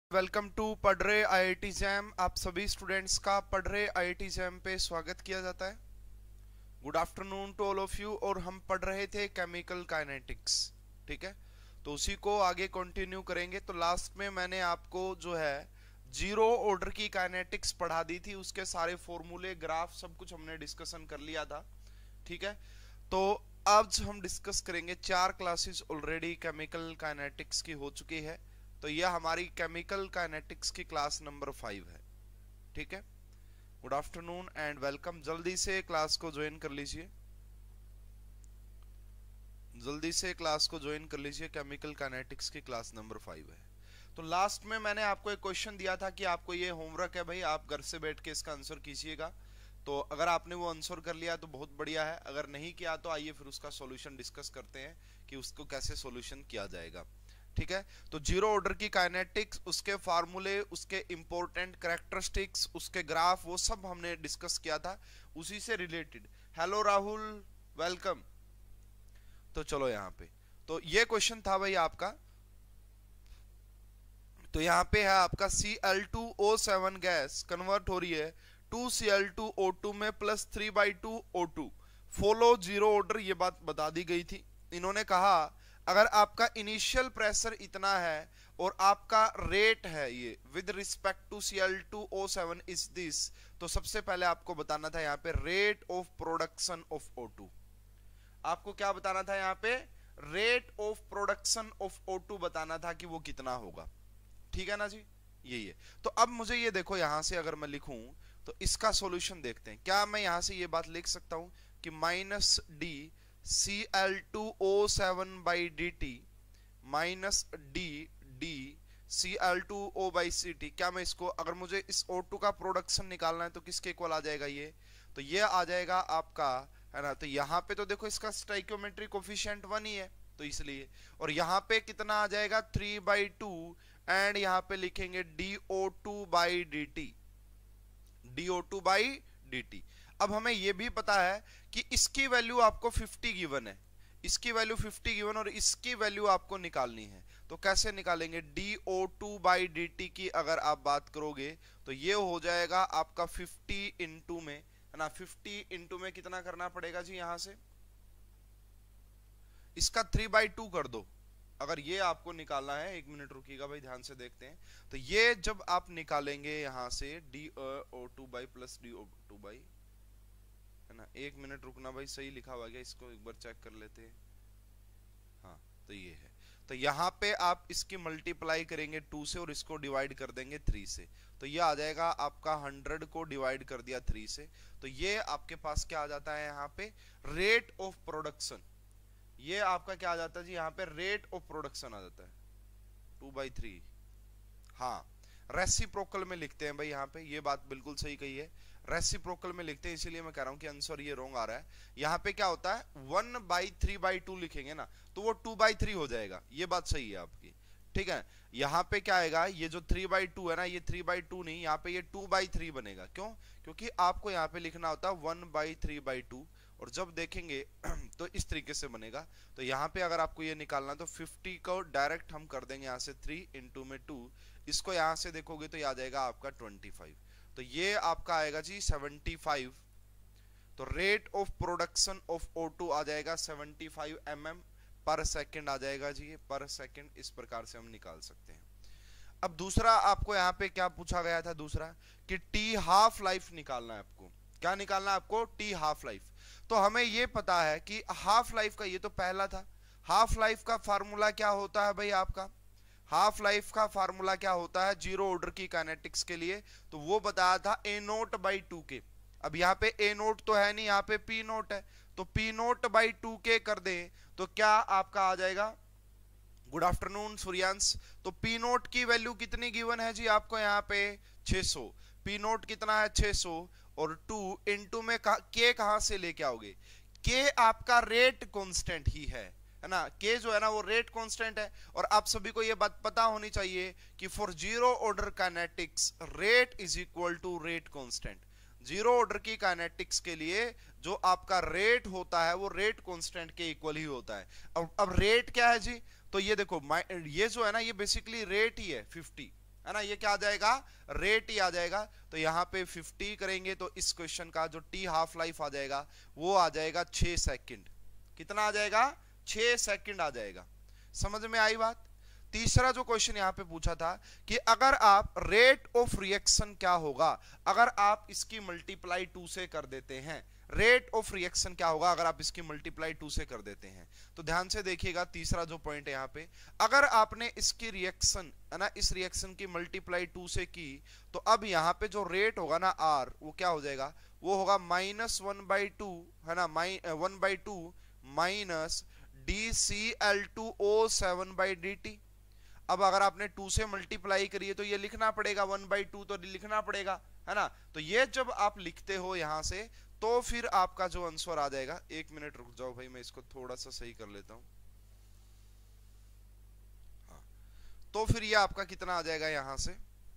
Welcome to पढ़ रहे IIT jam. आप सभी स्टूडेंट्स का पढ़ रहे आईआईटी जैम पे स्वागत किया जाता है। Good afternoon to all of you. और हम पढ़ रहे थे केमिकल काइनेटिक्स, ठीक है। तो उसी को आगे कंटिन्यू करेंगे। तो लास्ट में मैंने आपको जो है जीरो ऑर्डर की काइनेटिक्स पढ़ा दी थी, उसके सारे फॉर्मूले, ग्राफ, सब कुछ हमने डिस्कशन कर लिया था, ठीक है। तो आज हम डिस्कस करेंगे, 4 क्लासेस ऑलरेडी केमिकल काइनेटिक्स की हो चुकी है। तो यह हमारी केमिकल काइनेटिक्स की क्लास नंबर 5 है, ठीक है। Good afternoon and welcome. जल्दी से क्लास को ज्वाइन कर लीजिए, जल्दी से क्लास को ज्वाइन कर लीजिए। केमिकल काइनेटिक्स की क्लास नंबर 5 है। तो लास्ट में मैंने आपको एक क्वेश्चन दिया था कि आपको ये होमवर्क है भाई, आप घर से बैठ के इसका आंसर कीजिएगा। तो अगर आपने वो आंसर कर लिया तो बहुत बढ़िया है, अगर नहीं किया तो आइए फिर उसका सॉल्यूशन डिस्कस करते हैं कि उसको कैसे सॉल्यूशन किया जाएगा, ठीक है। तो जीरो ऑर्डर की काइनेटिक्स, उसके फार्मूले, उसके इंपॉर्टेंट कैरेक्टरिस्टिक्स, उसके ग्राफ, वो सब हमने डिस्कस किया था, उसी से रिलेटेड। Hello Rahul, welcome. तो चलो यहाँ पे, तो ये क्वेश्चन था भाई आपका। तो यहाँ पे है आपका Cl2O7 गैस कन्वर्ट हो रही है 2Cl2O2 में plus 3/2O2, follow zero order. ये बात बता दी गई थी। इन्होंने कहा अगर आपका इनिशियल प्रेशर इतना है और आपका रेट है ये with respect to Cl2O7 is this, तो सबसे पहले आपको बताना था यहाँ पे rate of production of O2। आपको क्या बताना था यहाँ पे? Rate of production of O2 बताना था कि वो कितना होगा, ठीक है ना जी। यही है। तो अब मुझे ये देखो, यहां से अगर मैं लिखूं तो इसका सॉल्यूशन देखते हैं। क्या मैं यहां से ये बात लिख सकता हूं कि minus D Cl2O7/dt minus D D Cl2O/Ct, क्या मैं इसको, अगर मुझे इस O2 का प्रोडक्शन निकालना है तो किसके इक्वल आ जाएगा ये? तो ये आ जाएगा आपका, है ना। तो यहाँ पे तो देखो इसका स्टोइकियोमेट्री कोफिशिएंट 1 ही है, तो इसलिए। और यहाँ पे कितना आ जाएगा? 3/2, एंड यहाँ पे लिखेंगे DO2/dt, DO2/dt। अब हमें यह भी पता है कि इसकी वैल्यू आपको 50 गिवन है, इसकी वैल्यू 50 गिवन, और इसकी वैल्यू आपको निकालनी है। तो कैसे निकालेंगे? DO2/dt की अगर आप बात करोगे तो ये हो जाएगा आपका 50 इंटू में, है ना। 50 इंटू में कितना करना पड़ेगा जी? यहां से इसका 3/2 कर दो, अगर ये आपको निकालना है। 1 मिनट रुकिएगा भाई, ध्यान से देखते हैं। तो ये जब आप निकालेंगे यहां से DO2 प्लस DO2, है ना। 1 मिनट रुकना भाई, सही लिखा हुआ गया, इसको एक बार चेक कर लेते हैं। हाँ, तो ये है। तो यहाँ पे आप इसकी मल्टीप्लाई करेंगे 2 से और इसको डिवाइड कर देंगे 3 से, तो ये आ जाएगा आपका 100 को डिवाइड कर दिया 3 से, तो ये आपके पास क्या आ जाता है यहाँ पे? Rate of production. ये आपका क्या आ जाता है जी? यहाँ पे रेट ऑफ प्रोडक्शन आ जाता है 2/3। हाँ, रेसिप्रोकल में लिखते हैं भाई, यहाँ पे ये बात बिल्कुल सही कही है, रेसिप्रोकल में लिखते हैं, इसीलिए मैं कह रहा हूँ कि आंसर ये रॉन्ग आ रहा है। यहाँ पे क्या होता है? 1/3/2 लिखेंगे ना, तो वो 2/3 हो जाएगा। ये बात सही है आपकी, ठीक है। यहाँ पे क्या आएगा? ये जो 3/2 है ना, ये 3/2 नहीं, यहाँ पे ये 2/3 बनेगा। क्यों? क्योंकि आपको यहाँ पे लिखना होता है 1/3/2, और जब देखेंगे तो इस तरीके से बनेगा। तो यहाँ पे अगर आपको ये निकालना तो 50 को डायरेक्ट हम कर देंगे यहाँ से 3 इंटू में 2, इसको यहाँ से देखोगे तो ये आ जाएगा आपका 25, तो ये आपका आएगा जी 75। तो rate of production of O2 आ जाएगा 75 mm पर सेकेंड आ जाएगा जी, पर सेकेंड। इस प्रकार से हम निकाल सकते हैं। अब दूसरा आपको यहाँ पे क्या पूछा गया था? दूसरा कि टी हाफ लाइफ निकालना है आपको। क्या निकालना है आपको? T half life. तो हमें ये पता है कि हाफ लाइफ का, ये तो पहला था, हाफ लाइफ का फार्मूला क्या होता है भाई आपका? हाफ लाइफ का फार्मूला क्या होता है जीरो ऑर्डर की काइनेटिक्स के लिए? तो वो बताया था A0/2k। अब यहाँ पे A0 तो है नहीं, यहाँ पे P0 है, तो P0/2k कर दें तो क्या आपका आ जाएगा? Good afternoon Suryansh. तो P0 की वैल्यू कितनी गिवन है जी आपको? यहाँ पे 600। P0 कितना है? 600, और 2 इंटू में K कहां से लेके आओगे? K आपका रेट कांस्टेंट ही है ना। K जो है ना वो रेट कांस्टेंट है, और आप सभी को ये बात पता होनी चाहिए कि for zero order kinetics rate is equal to rate constant. Zero order की काइनेटिक्स के लिए जो आपका रेट होता है वो रेट कांस्टेंट के इक्वल ही होता है। अब रेट क्या है जी? तो ये देखो, ये जो है ना ये बेसिकली रेट ही है 50, है ना, ये क्या आ जाएगा, रेट ही आ जाएगा। तो यहाँ पे 50 करेंगे तो इस क्वेश्चन का जो टी हाफ लाइफ आ जाएगा वो आ जाएगा 6 सेकंड। कितना आ जाएगा, 6 सेकंड आ जाएगा। समझ में आई बात। तीसरा जो क्वेश्चन यहां पे पूछा था कि अगर आप रेट ऑफ रिएक्शन क्या होगा अगर आप इसकी मल्टीप्लाई 2 से कर देते हैं, रेट ऑफ रिएक्शन क्या होगा अगर आप इसकी मल्टीप्लाई 2 से कर देते हैं। तो ध्यान से देखिएगा तीसरा जो पॉइंट है यहाँ पे, अगर आपने इसकी रिएक्शन है ना, इस रिएक्शन की मल्टीप्लाई 2 से की तो अब यहाँ पे जो रेट होगा ना आर, वो क्या हो जाएगा, वो होगा -1/2 है ना, 1/2 माइनस DCl2O7/dt। अब अगर आपने 2 से मल्टीप्लाई करिए तो ये लिखना पड़ेगा 1/2 तो लिखना पड़ेगा, है ना। तो ये जब आप लिखते हो यहां से तो फिर आपका जो आंसर आ जाएगा, 1 मिनट रुक जाओ भाई, मैं इसको थोड़ा सा सही कर लेता हूं। हाँ, तो फिर ये आपका कितना आ जाएगा यहां से,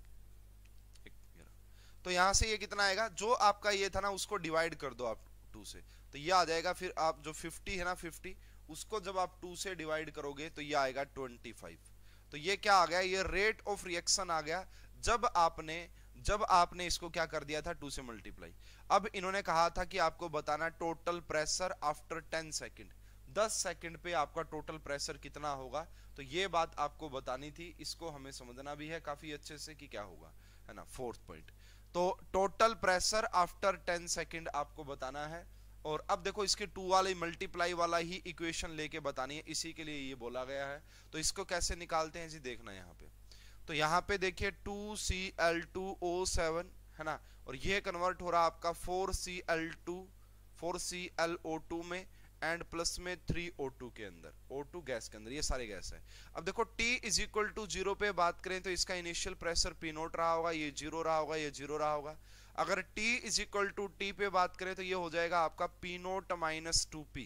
तो यहां से ये कितना आएगा, जो आपका ये था ना उसको डिवाइड कर दो आप 2 से, तो ये आ जाएगा। फिर आप जो 50 है ना 50, उसको जब आप 2 से डिवाइड करोगे तो ये आएगा 25। तो ये क्या आ गया, ये रेट ऑफ रिएक्शन आ गया जब आपने इसको क्या कर दिया था 2 से मल्टीप्लाई। अब इन्होंने कहा था कि आपको बताना total pressure after 10 second, 10 second पे आपका टोटल प्रेशर कितना होगा। तो ये बात आपको बतानी थी, इसको हमें समझना भी है काफी अच्छे से कि क्या होगा, है ना। फोर्थ पॉइंट, तो टोटल प्रेशर आफ्टर 10 सेकंड आपको बताना है। और अब देखो इसके 2 वाले मल्टीप्लाई वाला ही इक्वेशन लेके बतानी है, इसी के लिए ये बोला गया है। तो इसको कैसे निकालते हैं जी, देखना यहाँ पे। तो यहाँ पे देखिए 2Cl2O7 है ना, और ये कन्वर्ट हो रहा है आपका 4ClO2 में एंड प्लस में 3O2 के अंदर, O2 गैस के अंदर, ये सारे गैस है। अब देखो T इज इक्वल टू 0 पे बात करें तो इसका इनिशियल प्रेशर P0 रहा होगा, ये 0 रहा होगा, ये 0 रहा होगा। अगर T is equal to T पे बात करें तो ये हो जाएगा आपका P0 माइनस 2P।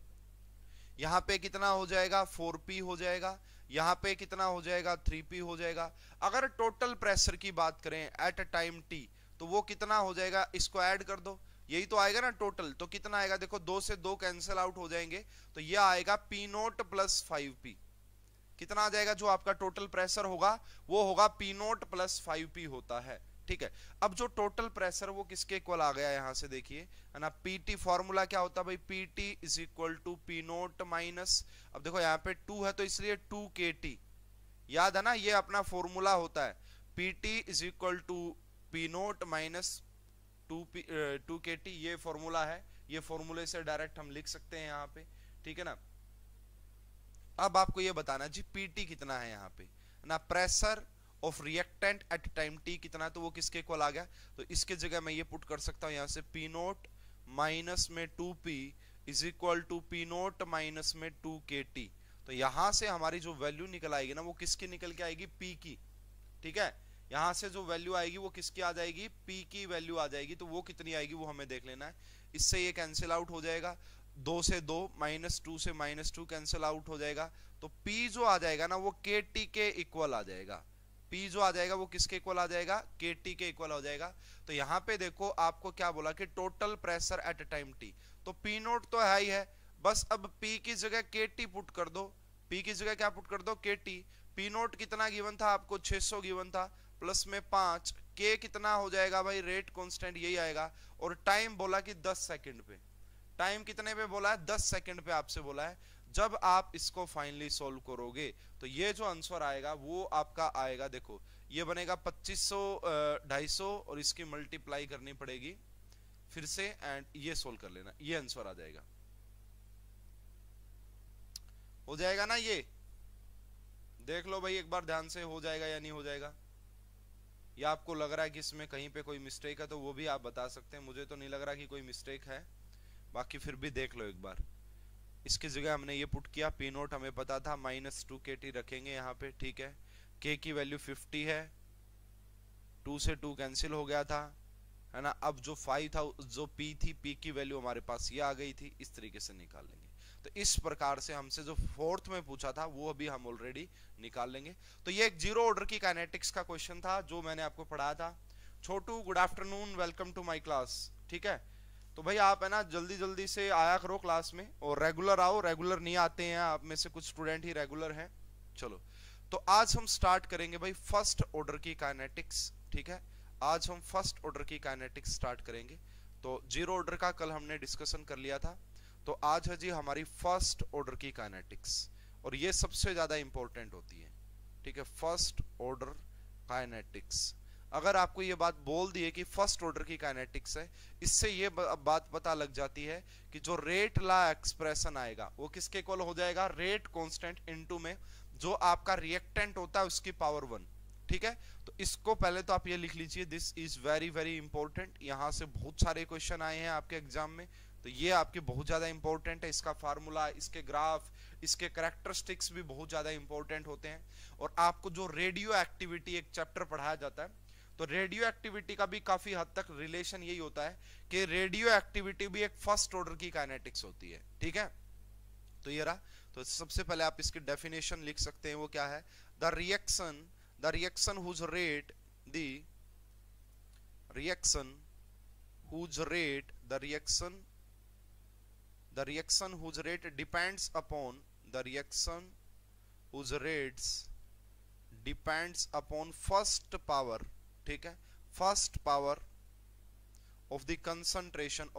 यहाँ पे कितना हो जाएगा, 4P हो जाएगा। यहाँ पे कितना हो जाएगा, 3P हो जाएगा। अगर टोटल प्रेशर की बात करें एट अ टाइम T तो वो कितना हो जाएगा, इसको ऐड कर दो, यही तो आएगा ना टोटल। तो कितना आएगा, देखो 2 से 2 कैंसिल आउट हो जाएंगे, तो ये आएगा P0 प्लस 5P। कितना आ जाएगा, जो आपका टोटल प्रेशर होगा वो होगा P0 प्लस 5P होता है, ठीक है। अब जो टोटल प्रेशर वो किसके इक्वल आ गया, यहां से देखिए, है ना। पीटी फॉर्मूला क्या होता है भाई, PT is equal to P0 minus, अब देखो यहाँ पे 2 है तो इसलिए 2KT, याद है ना, ये अपना फॉर्मूला होता है। PT is equal to P0 minus 2KT, ये फॉर्मूला है। ये फॉर्मूले से डायरेक्ट हम लिख सकते हैं यहाँ पे, ठीक है ना। अब आपको ये बताना जी पीटी कितना है यहाँ पे ना, pressure of reactant at time T कितना है, तो वो किसके इक्वल आ गया। तो इसके जगह मैं ये पुट कर सकता हूँ यहाँ से P0 माइनस में 2P is equal to P0 minus में 2KT। तो यहां से हमारी जो वैल्यू निकल आएगी ना वो किसकी निकल के आएगी, P की, ठीक है। यहां से जो वैल्यू आएगी वो किसकी आ जाएगी, P की वैल्यू आ जाएगी। तो वो कितनी आएगी वो हमें देख लेना है। इससे ये कैंसिल आउट हो जाएगा, 2 से 2, -2 से -2 कैंसिल आउट हो जाएगा। तो P जो आ जाएगा ना वो KT के इक्वल आ जाएगा। P जो आ जाएगा वो किसके इक्वल आ जाएगा, KT के इक्वल हो जाएगा। तो यहाँ पे देखो आपको क्या बोला कि total pressure at time T, तो P0 तो है ही है, बस अब P की जगह KT पुट कर दो। P की जगह क्या पुट कर दो, KT। P0 कितना गिवन था आपको, 600 गिवन था, प्लस में 5, K कितना हो जाएगा भाई, रेट कांस्टेंट यही आएगा। और टाइम बोला कि 10 सेकंड पे, टाइम कितने पे बोला है, 10 सेकंड पे आपसे बोला है। जब आप इसको फाइनली सॉल्व करोगे तो ये जो आंसर आएगा वो आपका आएगा, देखो ये बनेगा 2500 250 और इसकी मल्टीप्लाई करनी पड़ेगी फिर से, एंड ये सोल्व कर लेना, ये आंसर आ जाएगा। हो जाएगा ना, ये देख लो भाई एक बार ध्यान से, हो जाएगा या नहीं हो जाएगा। या आपको लग रहा है कि इसमें कहीं पे कोई मिस्टेक है तो वो भी आप बता सकते हैं, मुझे तो नहीं लग रहा कि कोई मिस्टेक है, बाकी फिर भी देख लो एक बार। इसकी जगह हमने ये पुट किया, P0 हमें पता था -2KT रखेंगे यहाँ पे, ठीक है। K की वैल्यू 50 है, 2 से 2 कैंसिल हो गया था, है ना। अब जो 5 था, जो P थी, P की वैल्यू हमारे पास ये आ गई थी, इस तरीके से निकाल लेंगे। तो इस प्रकार से हमसे जो फोर्थ में पूछा था वो अभी हम ऑलरेडी निकाल लेंगे। तो ये एक जीरो ऑर्डर की काइनेटिक्स का क्वेश्चन था जो मैंने आपको पढ़ाया था। छोटू good afternoon, welcome to my class, ठीक है। तो भाई आप है ना जल्दी जल्दी से आया करो क्लास में, और रेगुलर आओ, रेगुलर नहीं आते हैं आप में से कुछ स्टूडेंट ही रेगुलर हैं। चलो, तो आज हम स्टार्ट करेंगे भाई फर्स्ट ऑर्डर की काइनेटिक्स, ठीक है। आज हम फर्स्ट ऑर्डर की काइनेटिक्स स्टार्ट करेंगे। तो जीरो ऑर्डर का कल हमने डिस्कशन कर लिया था, तो आज है जी हमारी फर्स्ट ऑर्डर की काइनेटिक्स, और ये सबसे ज्यादा इंपॉर्टेंट होती है, ठीक है। फर्स्ट ऑर्डर काइनेटिक्स, अगर आपको ये बात बोल दी है कि फर्स्ट ऑर्डर की काइनेटिक्स है, इससे ये बात पता लग जाती है कि जो रेट ला एक्सप्रेशन आएगा वो किसके इक्वल हो जाएगा, रेट कांस्टेंट इनटू में जो आपका रिएक्टेंट होता है उसकी पावर 1, ठीक है। तो इसको पहले तो आप ये लिख लीजिए, this is very very important. यहां से बहुत सारे क्वेश्चन आए हैं आपके एग्जाम में, तो ये आपके बहुत ज्यादा इंपॉर्टेंट है। इसका फार्मूला, इसके ग्राफ, इसके कैरेक्टरिस्टिक्स भी बहुत ज्यादा इंपॉर्टेंट होते हैं। और आपको जो रेडियो एक्टिविटी एक चैप्टर पढ़ाया जाता है, तो रेडियो एक्टिविटी का भी काफी हद तक रिलेशन यही होता है कि रेडियो एक्टिविटी भी एक फर्स्ट ऑर्डर की काइनेटिक्स होती है, ठीक है। तो ये रहा। तो सबसे पहले आप इसकी डेफिनेशन लिख सकते हैं, वो क्या है, the reaction whose rate whose rate depends upon first power, ठीक है, first power of the concentration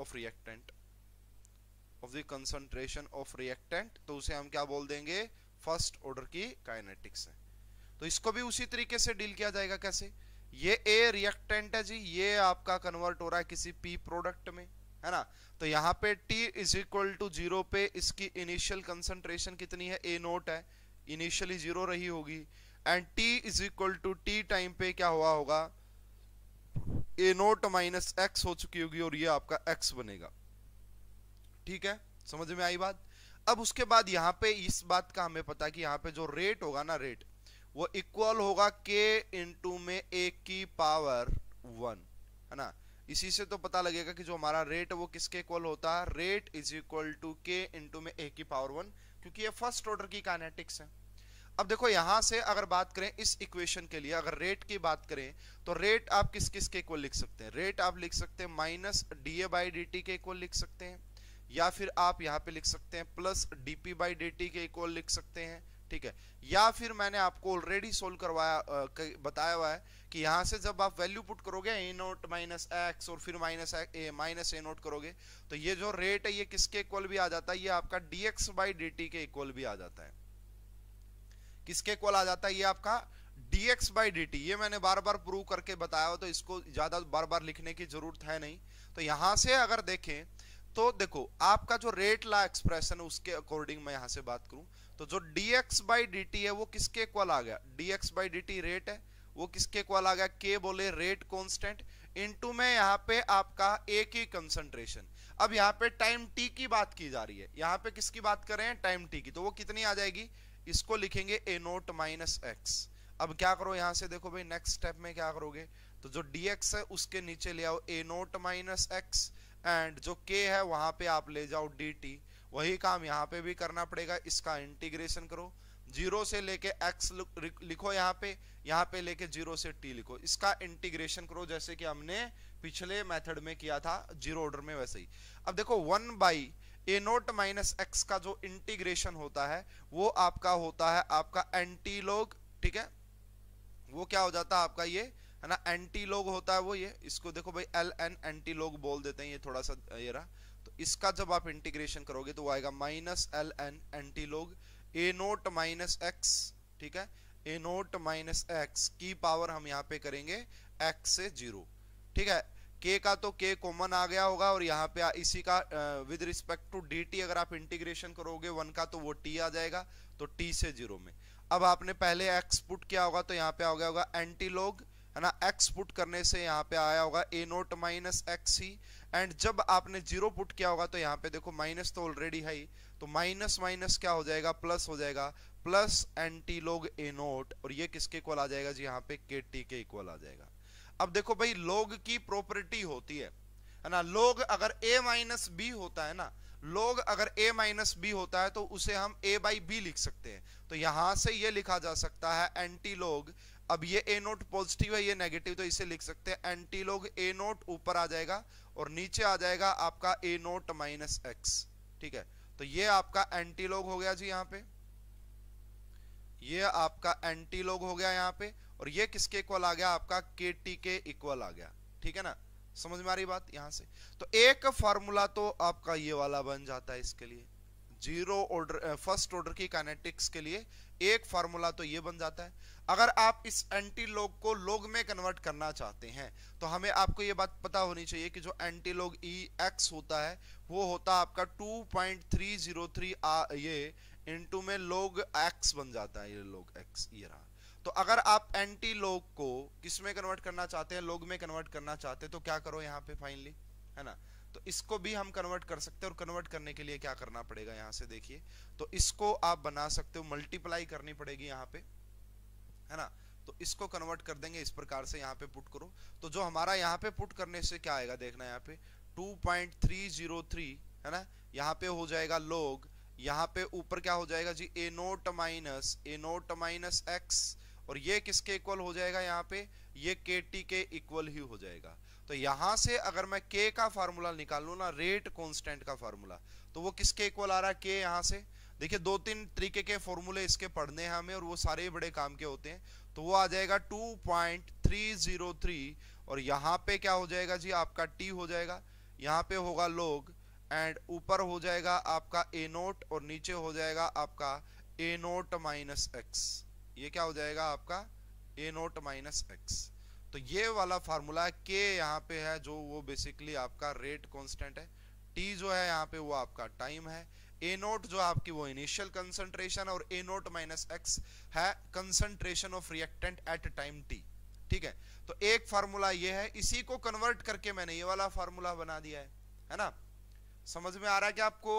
of reactant, तो उसे हम क्या बोल देंगे, फर्स्ट ऑर्डर की काइनेटिक्स है। तो इसको भी उसी तरीके से डील किया जाएगा। कैसे, ये ए रिएक्टेंट है जी, ये आपका कन्वर्ट हो रहा है किसी पी प्रोडक्ट में, है ना। तो यहाँ पे T इज इक्वल टू 0 पे इसकी इनिशियल कंसंट्रेशन कितनी है, A नोट है, इनिशियली 0 रही होगी, and T is equal to T time पे क्या हुआ होगा, A नोट माइनस एक्स हो चुकी होगी, और ये आपका x बनेगा, ठीक है। समझ में आई बात। अब उसके बाद यहाँ पे इस बात का हमें पता है कि यहाँ पे जो रेट होगा ना, रेट वो इक्वल होगा k इंटू में a की पावर 1, है ना। इसी से तो पता लगेगा कि जो हमारा रेट है वो किसके इक्वल होता है, rate is equal to k into में a की पावर 1, क्योंकि ये फर्स्ट ऑर्डर की काइनेटिक्स है। अब देखो यहां से अगर बात करें इस इक्वेशन के लिए, अगर रेट की बात करें तो रेट आप किस किस के इक्वल लिख सकते हैं, रेट आप लिख सकते हैं माइनस dA/dt के इक्वल लिख सकते हैं, या फिर आप यहाँ पे लिख सकते हैं प्लस dP/dt के इक्वल लिख सकते हैं, ठीक है। या फिर मैंने आपको ऑलरेडी सोल्व करवाया बताया हुआ है कि यहां से जब आप वैल्यू पुट करोगे ए नोट माइनस एक्स और फिर माइनस ए नोट करोगे, तो ये जो रेट है ये किसके इक्वल भी आ जाता है, ये आपका dx/dt के इक्वल भी आ जाता है। किसके इक्वल आ जाता है, ये आपका dx/dt। ये मैंने बार बार प्रूव करके बताया हो, तो इसको ज्यादा बार बार लिखने की जरूरत है नहीं। तो यहां से अगर देखें तो देखो आपका जो रेट ला एक्सप्रेशन है उसके अकॉर्डिंग मैं यहां से बात करूं, तो जो dx/dt है वो किसके इक्वल आ गया, dx/dt रेट है, वो किसके इक्वल आ गया, k बोले रेट कांस्टेंट इनटू में यहाँ पे आपका a की कंसंट्रेशन। अब यहाँ पे टाइम t की बात की जा रही है, यहाँ पे किसकी बात कर रहे हैं, टाइम t की, तो वो कितनी आ जाएगी, इसको लिखेंगे a नोट माइनस एक्स। अब क्या करो यहां से देखो भाई, नेक्स्ट स्टेप में क्या करोगे, तो जो dx है उसके नीचे ले आओ a naught minus x, and जो k है वहां पे आप ले जाओ dt। वही काम यहाँ पे भी करना पड़ेगा, इसका इंटीग्रेशन करो, 0 से लेके x लिखो यहाँ पे लेके 0 से t लिखो, इसका इंटीग्रेशन करो जैसे कि हमने पिछले मेथड में किया था जीरो ऑर्डर में, वैसे ही। अब देखो 1 by A naught minus x का जो इंटीग्रेशन होता है वो आपका होता है आपका एंटी लॉग, ठीक है। वो क्या हो जाता है आपका, ये है ना, एंटी लॉग होता है वो, ये इसको देखो भाई ln एंटी लॉग बोल देते हैं, ये थोड़ा सा ये रहा। तो इसका जब आप इंटीग्रेशन करोगे तो वो आएगा minus ln antilog A naught minus x, ठीक है, ए नोट माइनस एक्स की पावर हम यहाँ पे करेंगे x से 0, ठीक है। k का तो k कॉमन आ गया होगा, और यहाँ पे इसी का विद रिस्पेक्ट टू dt अगर आप इंटीग्रेशन करोगे 1 का तो वो t आ जाएगा, तो t से 0 में। अब आपने पहले x पुट किया होगा तो यहाँ पे आ गया होगा एंटी लॉग, है ना, x पुट करने से यहाँ पे आया होगा a नोट माइनस एक्स ही, एंड जब आपने 0 पुट किया होगा तो यहाँ पे देखो माइनस तो ऑलरेडी है ही, तो माइनस माइनस क्या हो जाएगा, प्लस हो जाएगा, plus anti log a naught, और ये किसके इक्वल आ जाएगा जी, यहाँ पे kt के इक्वल आ जाएगा। अब देखो भाई लॉग की प्रॉपर्टी होती है ना, लॉग अगर a माइनस बी होता है ना, लॉग अगर a माइनस बी होता है तो उसे हम a बाई बी लिख सकते हैं। तो यहां से ये लिखा जा सकता है एंटी लॉग, अब ये a नोट पॉजिटिव है ये नेगेटिव, तो इसे लिख सकते हैं एंटी लॉग a नोट ऊपर आ जाएगा और नीचे आ जाएगा आपका a नोट माइनस एक्स, ठीक है। तो ये आपका एंटी लॉग हो गया जी यहाँ पे। ये आपका एंटी लॉग हो गया यहाँ पे, और ये किसके इक्वल आ गया आपका KT के इक्वल आ गया, ठीक है ना, समझ में आ रही बात यहाँ से। तो एक फार्मूला तो आपका ये वाला बन जाता है इसके लिए, जीरो ऑर्डर फर्स्ट ऑर्डर की काइनेटिक्स के लिए एक फार्मूला तो ये बन जाता है। अगर आप इस एंटी लॉग को लॉग में कन्वर्ट करना चाहते हैं तो हमें आपको ये बात पता होनी चाहिए कि जो एंटी लॉग EX होता है वो होता है आपका 2.303 ये इनटू में log x बन जाता है, ये log x ये रहा। तो अगर आप एंटी लॉग को किस में कन्वर्ट करना चाहते हैं, लॉग में कन्वर्ट करना चाहते हैं, तो क्या करो यहाँ पे फाइनली, है ना, तो इसको भी हम कन्वर्ट कर सकते हैं। और कन्वर्ट करने के लिए क्या करना पड़ेगा यहाँ से देखिए, तो इसको आप बना सकते हो, मल्टीप्लाई करनी पड़ेगी यहाँ पे, है ना, तो इसको कन्वर्ट कर देंगे इस प्रकार से, यहाँ पे पुट करो। तो जो हमारा यहाँ पे पुट करने से क्या आएगा देखना, यहाँ पे 2.303 है ना, यहाँ पे हो जाएगा log, यहाँ पे ऊपर क्या हो जाएगा जी ए नोट माइनस एक्स, और ये किसके इक्वल हो जाएगा यहाँ पे, ये KT के इक्वल ही हो जाएगा। तो यहां से अगर मैं K का फार्मूला निकाल लूं ना, रेट कांस्टेंट का फार्मूला, तो वो किसके इक्वल आ रहा है K। यहां से देखिए 2-3 तरीके के फॉर्मूले इसके पढ़ने हैं हमें, और वो सारे बड़े काम के होते हैं। तो वो आ जाएगा 2.303, और यहाँ पे क्या हो जाएगा जी आपका T हो जाएगा, यहाँ पे होगा log, एंड ऊपर हो जाएगा आपका ए नोट, और नीचे हो जाएगा आपका ए नोट माइनस एक्स। ये क्या हो जाएगा आपका ए नोट माइनस एक्स। तो ये वाला फार्मूला के यहाँ पे है, जो वो बेसिकली आपका रेट कांस्टेंट है, टी जो है यहाँ पे वो आपका टाइम है, ए नोट जो आपकी वो इनिशियल कंसंट्रेशन, और ए नोट माइनस एक्स है concentration of reactant at time T, ठीक है। तो एक फार्मूला ये है, इसी को कन्वर्ट करके मैंने ये वाला फार्मूला बना दिया है ना। समझ में आ रहा है क्या आपको,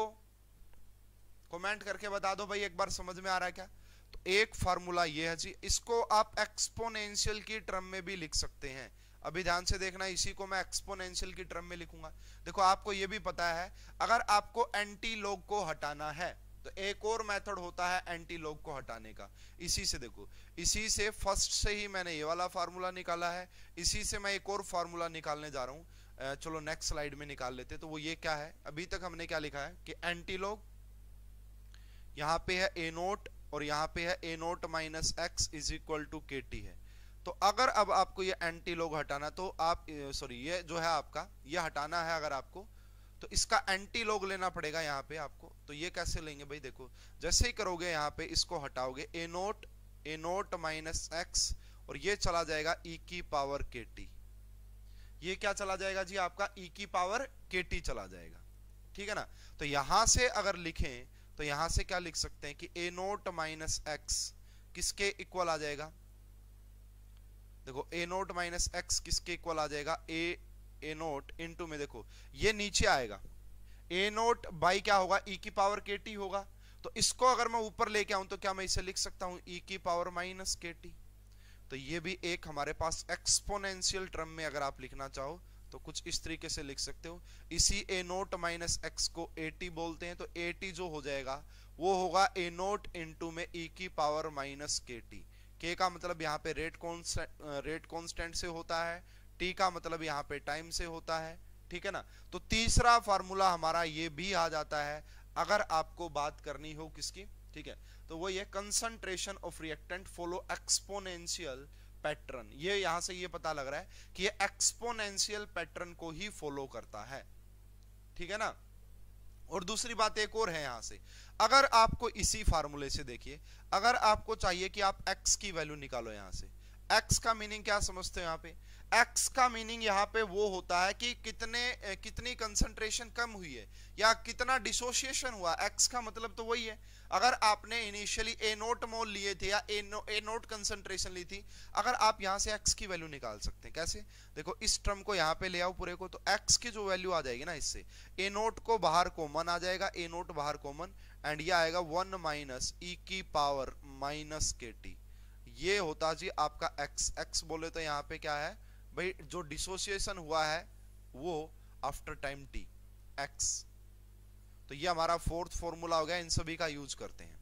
कमेंट करके बता दो भाई एक बार, समझ में आ रहा है क्या। तो एक फार्मूला ये है जी, इसको आप एक्सपोनेंशियल की टर्म में भी लिख सकते हैं। अभी ध्यान से देखना, इसी को मैं एक्सपोनेंशियल की टर्म में लिखूंगा। देखो आपको ये भी पता है, अगर आपको एंटी लॉग को हटाना है तो एक और मेथड होता है एंटी लॉग को हटाने का। इसी से देखो, इसी से फर्स्ट से ही मैंने ये वाला फार्मूला निकाला है, इसी से मैं एक और फार्मूला निकालने जा रहा हूं। चलो नेक्स्ट स्लाइड में निकाल लेते। तो वो ये क्या है, अभी तक हमने क्या लिखा है कि एंटी लॉग यहाँ पे है ए नोट, और यहाँ पे है A naught minus x is equal to KT है। तो अगर अब आपको ये एंटी लॉग हटाना, तो आप सॉरी ये जो है आपका ये हटाना है अगर आपको, तो इसका एंटी लॉग लेना पड़ेगा यहाँ पे आपको। तो ये कैसे लेंगे भाई, देखो जैसे ही करोगे यहाँ पे इसको हटाओगे, ए नोट माइनस एक्स, और ये चला जाएगा e की पावर KT। ये क्या चला जाएगा जी आपका e की पावर KT चला जाएगा, ठीक है ना। तो यहां से अगर लिखें तो यहां से क्या लिख सकते हैं कि ए नोट माइनस एक्स किसके इक्वल आ जाएगा, देखो ए नोट माइनस एक्स किसके इक्वल आ जाएगा, ए नोट इनटू में, देखो ये नीचे आएगा, ए नोट बाई क्या होगा e की पावर KT होगा। तो इसको अगर मैं ऊपर लेके आऊं तो क्या मैं इसे लिख सकता हूं e की पावर माइनस KT। तो ये भी एक हमारे पास एक्सपोनेंशियल टर्म में अगर आप लिखना चाहो तो कुछ इस तरीके से लिख सकते हो। इसी ए नोट माइनस एक्स को AT बोलते हैं। तो AT जो हो जाएगा वो होगा ए नोट इंटू में e की पावर माइनस KT। K का मतलब यहाँ पे रेट कांस्टेंट से होता है, T का मतलब यहाँ पे टाइम से होता है, ठीक है ना। तो तीसरा फार्मूला हमारा ये भी आ जाता है अगर आपको बात करनी हो किसकी, ठीक है। तो वो ये concentration of reactant follow exponential pattern, ये यहां से ये पता लग रहा है कि ये एक्सपोनेंशियल पैटर्न को ही फॉलो करता है, ठीक है ना। और दूसरी बात एक और है यहां से, अगर आपको इसी फार्मूले से देखिए, अगर आपको चाहिए कि आप x की वैल्यू निकालो, यहां से x का मीनिंग क्या समझते हो, यहाँ पे x का मीनिंग यहाँ पे वो होता है कि कितनी कंसंट्रेशन कम हुई है या कितना डिसोसिएशन हुआ। x का मतलब तो वही है, अगर आपने इनिशियली ए नोट मोल लिए थे या ए नोट कंसंट्रेशन ली थी, अगर आप यहाँ से x की वैल्यू निकाल सकते हैं। कैसे, देखो इस टर्म को यहाँ पे ले आओ पूरे को, तो x की जो वैल्यू आ जाएगी ना, इससे ए नोट को बाहर कॉमन आ जाएगा, ए नोट बाहर कॉमन, एंड ये आएगा 1 माइनस e की पावर माइनस KT। ये होता जी आपका x बोले तो यहाँ पे क्या है भाई, जो डिसोसिएशन हुआ है वो आफ्टर टाइम t x। तो ये हमारा फोर्थ फॉर्मूला हो गया, इन सभी का यूज करते हैं।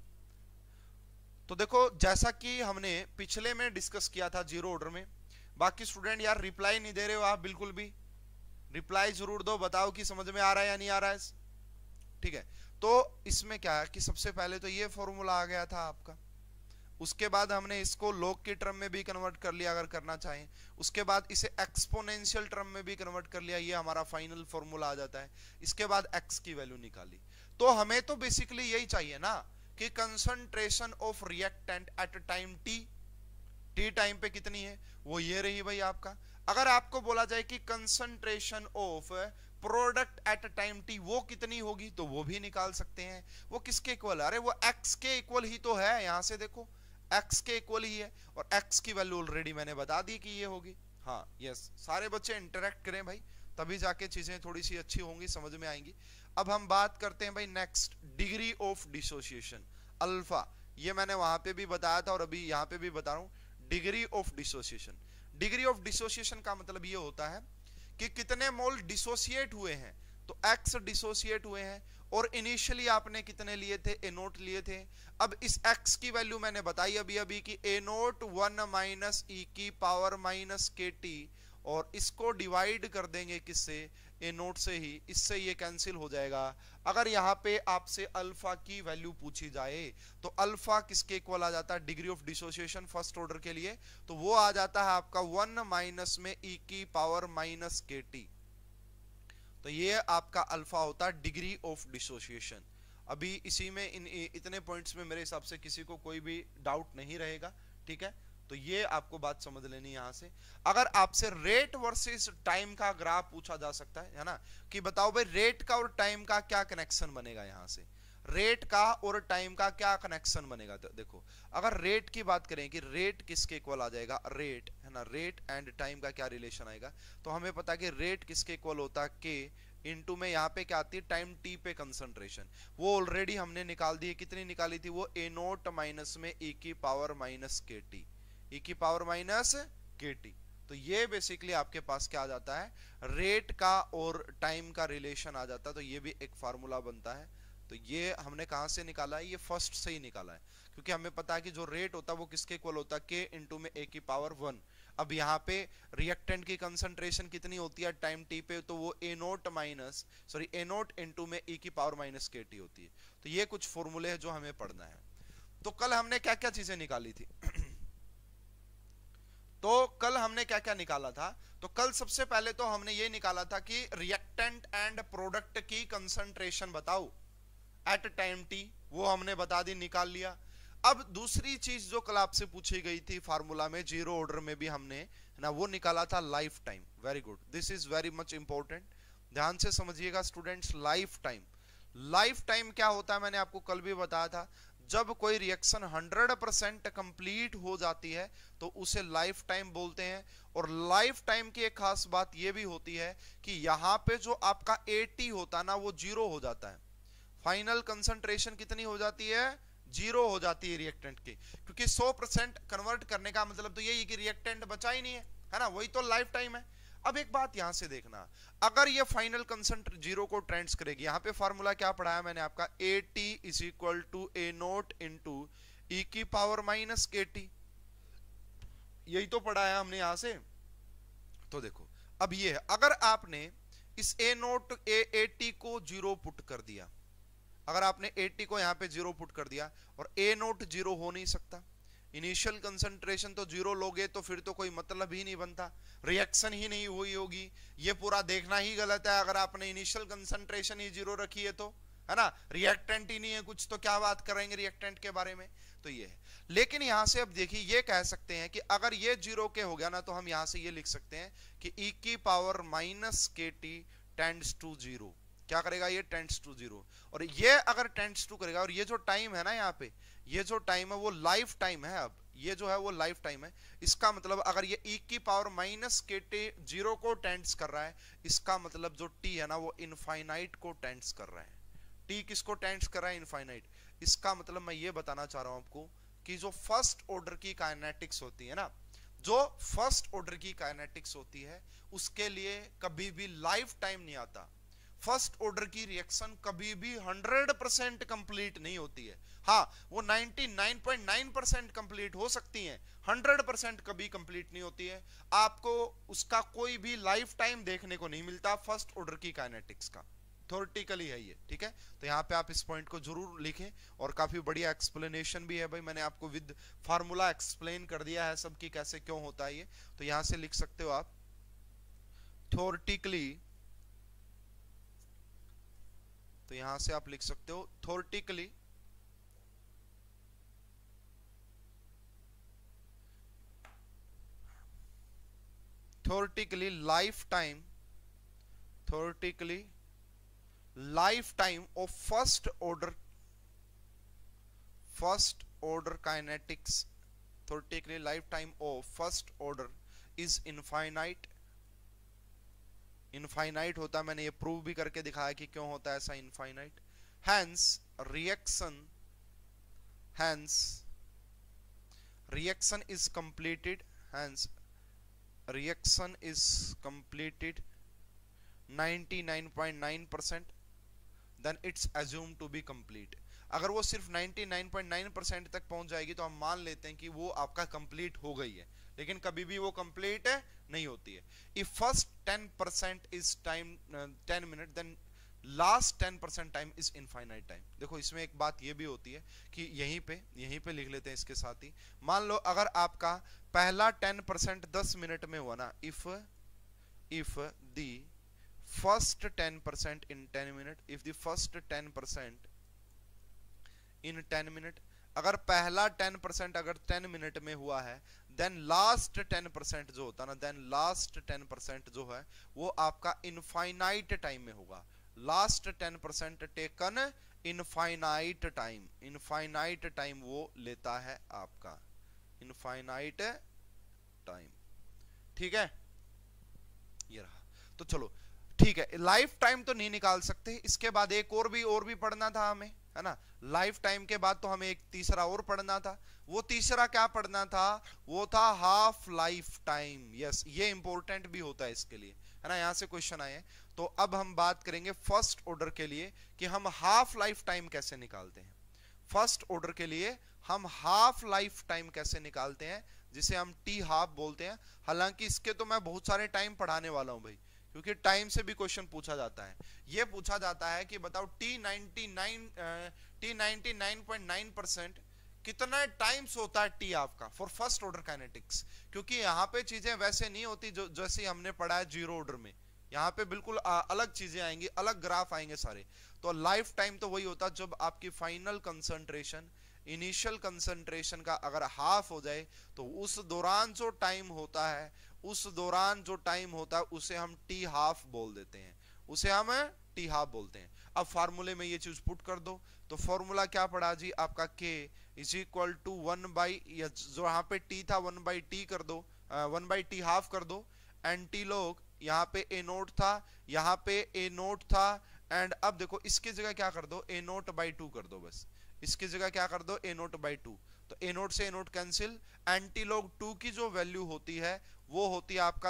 तो देखो जैसा कि हमने पिछले में डिस्कस किया था जीरो ऑर्डर में, बाकी स्टूडेंट यार रिप्लाई नहीं दे रहे हो आप, बिल्कुल भी रिप्लाई जरूर दो, बताओ कि समझ में आ रहा है या नहीं आ रहा है, ठीक है। तो इसमें क्या है कि सबसे पहले तो ये फॉर्मूला आ गया था आपका, उसके बाद हमने इसको log की टर्म में भी कन्वर्ट कर लिया अगर करना चाहें, उसके बाद इसे एक्सपोनेंशियल टर्म में भी कन्वर्ट कर लिया, ये हमारा फाइनल फॉर्मूला आ जाता है। इसके बाद x की वैल्यू निकाली। तो हमें तो बेसिकली यही चाहिए ना कि concentration of reactant at time T time पे कितनी है, वो ये रही भाई आपका। अगर आपको बोला जाए कि concentration of product at time T वो कितनी होगी, तो वो भी निकाल सकते हैं। वो किसके इक्वल है, अरे वो x के इक्वल ही तो है, यहां से देखो x के इक्वल ही है, और x की वैल्यू ऑलरेडी मैंने बता दी कि ये होगी। हाँ यस, सारे बच्चे इंटरेक्ट करें भाई, तभी जाके चीजें थोड़ी सी अच्छी होंगी, समझ में आएंगी। अब हम बात करते हैं भाई next, degree of dissociation alpha. ये मैंने वहां पे भी बताया था और अभी यहाँ पे भी बता रहा हूं, degree of dissociation. Degree of dissociation का मतलब ये होता है कि कितने मोल डिसोसिएट हुए हैं, तो x डिसोसिएट हुए हैं, और इनिशियली आपने कितने लिए थे, ए नोट लिए थे। अब इस x की वैल्यू मैंने बताई अभी अभी कि ए नोट 1 माइनस ई की पावर माइनस के टी, और इसको डिवाइड कर देंगे किससे, ए नोट से ही, इससे ये कैंसिल हो जाएगा। अगर यहाँ पे आपसे अल्फा की वैल्यू पूछी जाए तो अल्फा किसके इक्वल आ जाता है, degree of dissociation first order के लिए, तो वो आ जाता है आपका 1 माइनस में ई की पावर माइनस के टी। तो ये आपका अल्फा होता है डिग्री ऑफ डिसोसिएशन। अभी इसी में इतने पॉइंट्स में मेरे हिसाब से किसी को कोई भी डाउट नहीं रहेगा, ठीक है। तो ये आपको बात समझ लेनी यहां से। अगर आपसे रेट वर्सेस टाइम का ग्राफ पूछा जा सकता है ना, कि बताओ भाई रेट का और टाइम का क्या कनेक्शन बनेगा, यहां से रेट का और टाइम का क्या कनेक्शन बनेगा। तो देखो अगर रेट की बात करें कि रेट किसके इक्वल आ जाएगा, रेट है ना, रेट एंड टाइम का क्या रिलेशन आएगा, तो हमें पता है कि रेट किसके इक्वल होता है, के इनटू में यहाँ पे क्या आती है, टाइम टी पे कंसंट्रेशन। वो ऑलरेडी हमने निकाल दी है, कितनी निकाली थी वो, ए नोट माइनस में ई की power minus K T, e की पावर माइनस के टी। तो ये बेसिकली आपके पास क्या आ जाता है, रेट का और टाइम का रिलेशन आ जाता है। तो ये भी एक फार्मूला बनता है। तो ये हमने कहां से निकाला है, ये फर्स्ट से ही निकाला है, क्योंकि हमें पता है कि जो रेट होता है वो किसके इक्वल होता है, के इंटू में ए की पावर 1। अब यहाँ पे रिएक्टेंट की कंसंट्रेशन कितनी होती है टाइम टी पे, तो वो A naught minus sorry A naught into में ई की पावर माइनस के टी होती है। तो ये कुछ फॉर्मूले हैं जो हमें पढ़ना है। तो कल हमने क्या क्या चीजें निकाली थी तो कल हमने क्या क्या निकाला था, तो कल सबसे पहले तो हमने ये निकाला था कि रिएक्टेंट एंड प्रोडक्ट की कंसंट्रेशन बताओ एट टाइम टी, वो हमने बता दी, निकाल लिया। अब दूसरी चीज जो कल आपसे पूछी गई थी फार्मूला में, जीरो ऑर्डर में भी हमने ना वो निकाला था lifetime. Very good, this is very much important, ध्यान से समझिएगा students. Lifetime, lifetime क्या होता है मैंने आपको कल भी बताया था, जब कोई रिएक्शन 100% कंप्लीट हो जाती है तो उसे लाइफ टाइम बोलते हैं। और लाइफ टाइम की एक खास बात यह भी होती है कि यहां पे जो आपका AT होता है ना वो जीरो हो जाता है, फाइनल कंसंट्रेशन कितनी हो जाती है, जीरो हो जाती है रिएक्टेंट की, क्योंकि 100% कन्वर्ट करने का मतलब तो यही कि रिएक्टेंट बचा ही नहीं है ना, वही तो लाइफ टाइम है। अब एक बात यहां से देखना, अगर ये फाइनल कंसंट्रेशन जीरो को ट्रेंड्स करेगी, यहां पे फार्मूला क्या पढ़ाया मैंने आपका, AT is equal to A naught into e की पावर माइनस के टी, यही तो पढ़ाया हमने यहां से। तो देखो अब ये है, अगर आपने इस ए नोट AT को जीरो पुट कर दिया, अगर आपने AT को यहां पे जीरो पुट कर दिया, और ए नोट जीरो हो नहीं सकता, इनिशियल कंसंट्रेशन तो जीरो लोगे तो फिर तो कोई मतलब ही नहीं बनता, रिएक्शन ही नहीं हुई होगी, ये पूरा देखना ही गलत है। अगर आपने इनिशियल कंसंट्रेशन ही जीरो रखी है तो, है ना, रिएक्टेंट ही नहीं है कुछ, तो क्या बात करेंगे रिएक्टेंट के बारे में। तो ये है, लेकिन यहां से अब देखिए ये कह सकते हैं कि अगर ये जीरो के हो गया ना, तो हम यहां से ये लिख सकते हैं कि ई की power minus K T tends to zero, क्या करेगा ये, टेंड्स टू जीरो। और ये अगर टेंड्स टू करेगा, और ये जो टाइम है ना यहाँ पे, ये जो टाइम है वो लाइफ टाइम है, अब ये जो है वो लाइफ टाइम है। इसका मतलब अगर ये ई की power minus K T zero को टेंड्स कर रहा है, इसका मतलब जो टी है ना वो इनफाइनाइट को टेंड्स कर रहा है। टी किसको टेंड्स कर रहा है, इनफाइनाइट। इसका मतलब मैं ये बताना चाह रहा हूं आपको कि जो फर्स्ट ऑर्डर की काइनेटिक्स होती है ना, जो फर्स्ट ऑर्डर की काइनेटिक्स होती है उसके लिए कभी भी लाइफ टाइम नहीं आता। फर्स्ट ऑर्डर की रिएक्शन कभी भी 100% कंप्लीट नहीं होती है। हाँ, वो 99.9% कंप्लीट हो सकती हैं, 100% कभी कंप्लीट नहीं होती है। आपको उसका कोई भी लाइफ टाइम देखने को नहीं मिलता फर्स्ट ऑर्डर की काइनेटिक्स का। थ्योरेटिकली है ये, ठीक है। तो यहाँ पे आप इस पॉइंट को जरूर लिखें, और काफी बढ़िया एक्सप्लेनेशन भी है भाई, मैंने आपको विद फार्मूला एक्सप्लेन कर दिया है सब कि कैसे क्यों होता है ये। तो यहाँ से लिख सकते हो आप थ्योरेटिकली, तो यहां से आप लिख सकते हो theoretically theoretically lifetime theoretically lifetime of first order kinetics, theoretically lifetime of first order is infinite होता है, मैंने ये प्रूव भी करके दिखाया कि क्यों होता है ऐसा infinite. hence reaction is completed 99.9%, then it's assumed to be complete। अगर वो सिर्फ 99.9% तक पहुंच जाएगी तो हम मान लेते हैं कि वो आपका कंप्लीट हो गई है, लेकिन कभी भी वो कंप्लीट नहीं होती है। If first 10% is time 10 minute, then last 10% time is infinite time. देखो इसमें एक बात ये भी होती है कि यहीं पे लिख लेते हैं इसके साथ ही। मान लो अगर आपका पहला 10% 10 मिनट में हुआ ना, if the first 10% in 10 minute, if the first 10% in 10 minute, अगर पहला 10% अगर 10 मिनट में हुआ है, देन लास्ट 10% जो होता है ना, देन लास्ट 10% जो है वो आपका इनफाइनाइट टाइम में होगा। लास्ट 10% टेकन इनफाइनाइट टाइम वो लेता है आपका, इनफाइनाइट टाइम, ठीक है। ये रहा। तो चलो ठीक है, लाइफ टाइम तो नहीं निकाल सकते, इसके बाद एक और भी पढ़ना था हमें, है ना। लाइफ टाइम के बाद तो हमें एक तीसरा और पढ़ना था। वो तीसरा क्या पढ़ना था? वो था हाफ लाइफ टाइम। यस, ये इंपॉर्टेंट भी होता है इसके लिए, है ना, यहां से क्वेश्चन आए हैं। तो अब हम बात करेंगे फर्स्ट ऑर्डर के लिए कि हम हाफ लाइफ टाइम कैसे निकालते हैं। फर्स्ट ऑर्डर के लिए हम हाफ लाइफ टाइम कैसे निकालते हैं, जिसे हम टी हाफ बोलते हैं। हालांकि इसके तो मैं बहुत सारे टाइम पढ़ाने वाला हूं भाई, क्योंकि टाइम से भी क्वेश्चन पूछा जाता है। ये पूछा जाता है कि बताओ T99.9% कितना टाइम्स होता है टी आपका फॉर फर्स्ट ऑर्डर काइनेटिक्स। क्योंकि यहाँ पे चीजें वैसे नहीं होती जो जैसे हमने पढ़ा है जीरो ऑर्डर में, यहाँ पे बिल्कुल अलग चीजें आएंगी, अलग ग्राफ आएंगे सारे। तो लाइफ टाइम तो वही होता जब आपकी फाइनल कंसंट्रेशन इनिशियल कंसंट्रेशन का अगर हाफ हो जाए, तो उस दौरान जो टाइम होता है उसे हम टी हाफ बोल देते हैं, उसे हम टी हाफ बोलते हैं। अब फार्मूले में ये चीज पुट कर दो, तो फॉर्मूला क्या पड़ा जी आपका K इज इक्वल टू 1/, जो यहाँ पे T था 1/T कर दो, 1/T हाफ कर दो, एंड टी लोग यहाँ पे A नोट था, यहाँ पे A नोट था, एंड अब देखो इसकी जगह क्या कर दो, A नोट बाई 2 कर दो, बस इसकी जगह क्या कर दो, A नोट बाई 2। तो A नोट से A naught cancel, antilog 2 की जो वैल्यू होती है वो होती है आपका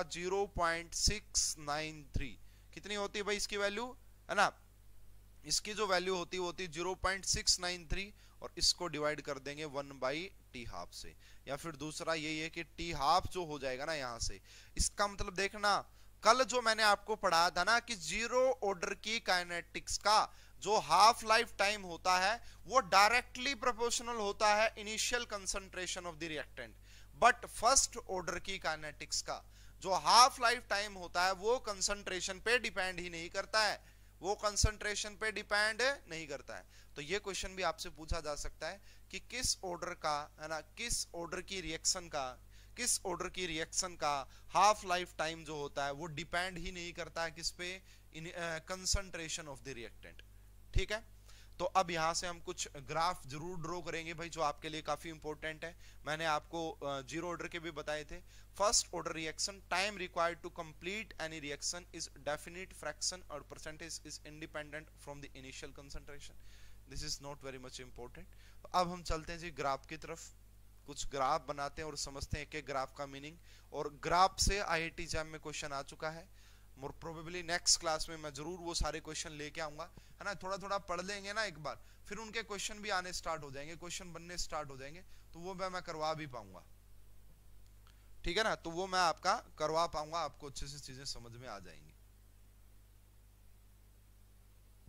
0.693। कितनी होती है भाई इसकी वैल्यू, है ना, इसकी जो वैल्यू होती है 0.693, और इसको डिवाइड कर देंगे 1/T हाफ से। या फिर दूसरा यही है कि T हाफ जो हो जाएगा ना यहाँ से, इसका मतलब देखना कल जो मैंने आपको पढ़ाया था ना कि जीरो ऑर्डर की काइनेटिक्स का जो हाफ लाइफ टाइम होता है वो डायरेक्टली प्रोपोर्शनल होता है initial concentration of the reactant. But first order की काइनेटिक्स का जो हाफ लाइफ टाइम होता है वो कंसंट्रेशन पे डिपेंड ही नहीं करता है, वो कंसंट्रेशन पे डिपेंड नहीं करता है। तो ये क्वेश्चन भी आपसे पूछा जा सकता है कि किस ऑर्डर का, है ना, किस ऑर्डर की रिएक्शन का हाफ लाइफ टाइम जो होता है वो डिपेंड ही नहीं करता है किस पे, कंसंट्रेशन ऑफ द रिएक्टेंट, ठीक है। तो अब यहां से हम कुछ ग्राफ जरूर ड्रॉ करेंगे भाई, जो आपके लिए काफी इंपॉर्टेंट है। मैंने आपको जीरो ऑर्डर के भी बताए थे। First order reaction time required to complete any reaction is definite fraction और percentage is independent from the initial concentration. This is not very much important. अब हम चलते हैं जी ग्राफ की तरफ, कुछ ग्राफ बनाते हैं और समझते हैं एक एक ग्राफ का मीनिंग। और ग्राफ से आईआईटी एग्जाम में क्वेश्चन आ चुका है, मोर प्रोबेबली नेक्स्ट क्लास में मैं जरूर वो सारे क्वेश्चन लेके आऊंगा, है ना। थोड़ा थोड़ा पढ़ लेंगे ना एक बार, फिर उनके क्वेश्चन भी आने स्टार्ट हो जाएंगे, क्वेश्चन बनने स्टार्ट हो जाएंगे, तो वो मैं करवा भी पाऊंगा, ठीक है ना। तो वो मैं आपका करवा पाऊंगा, आपको अच्छे से चीजें समझ में आ जाएंगी।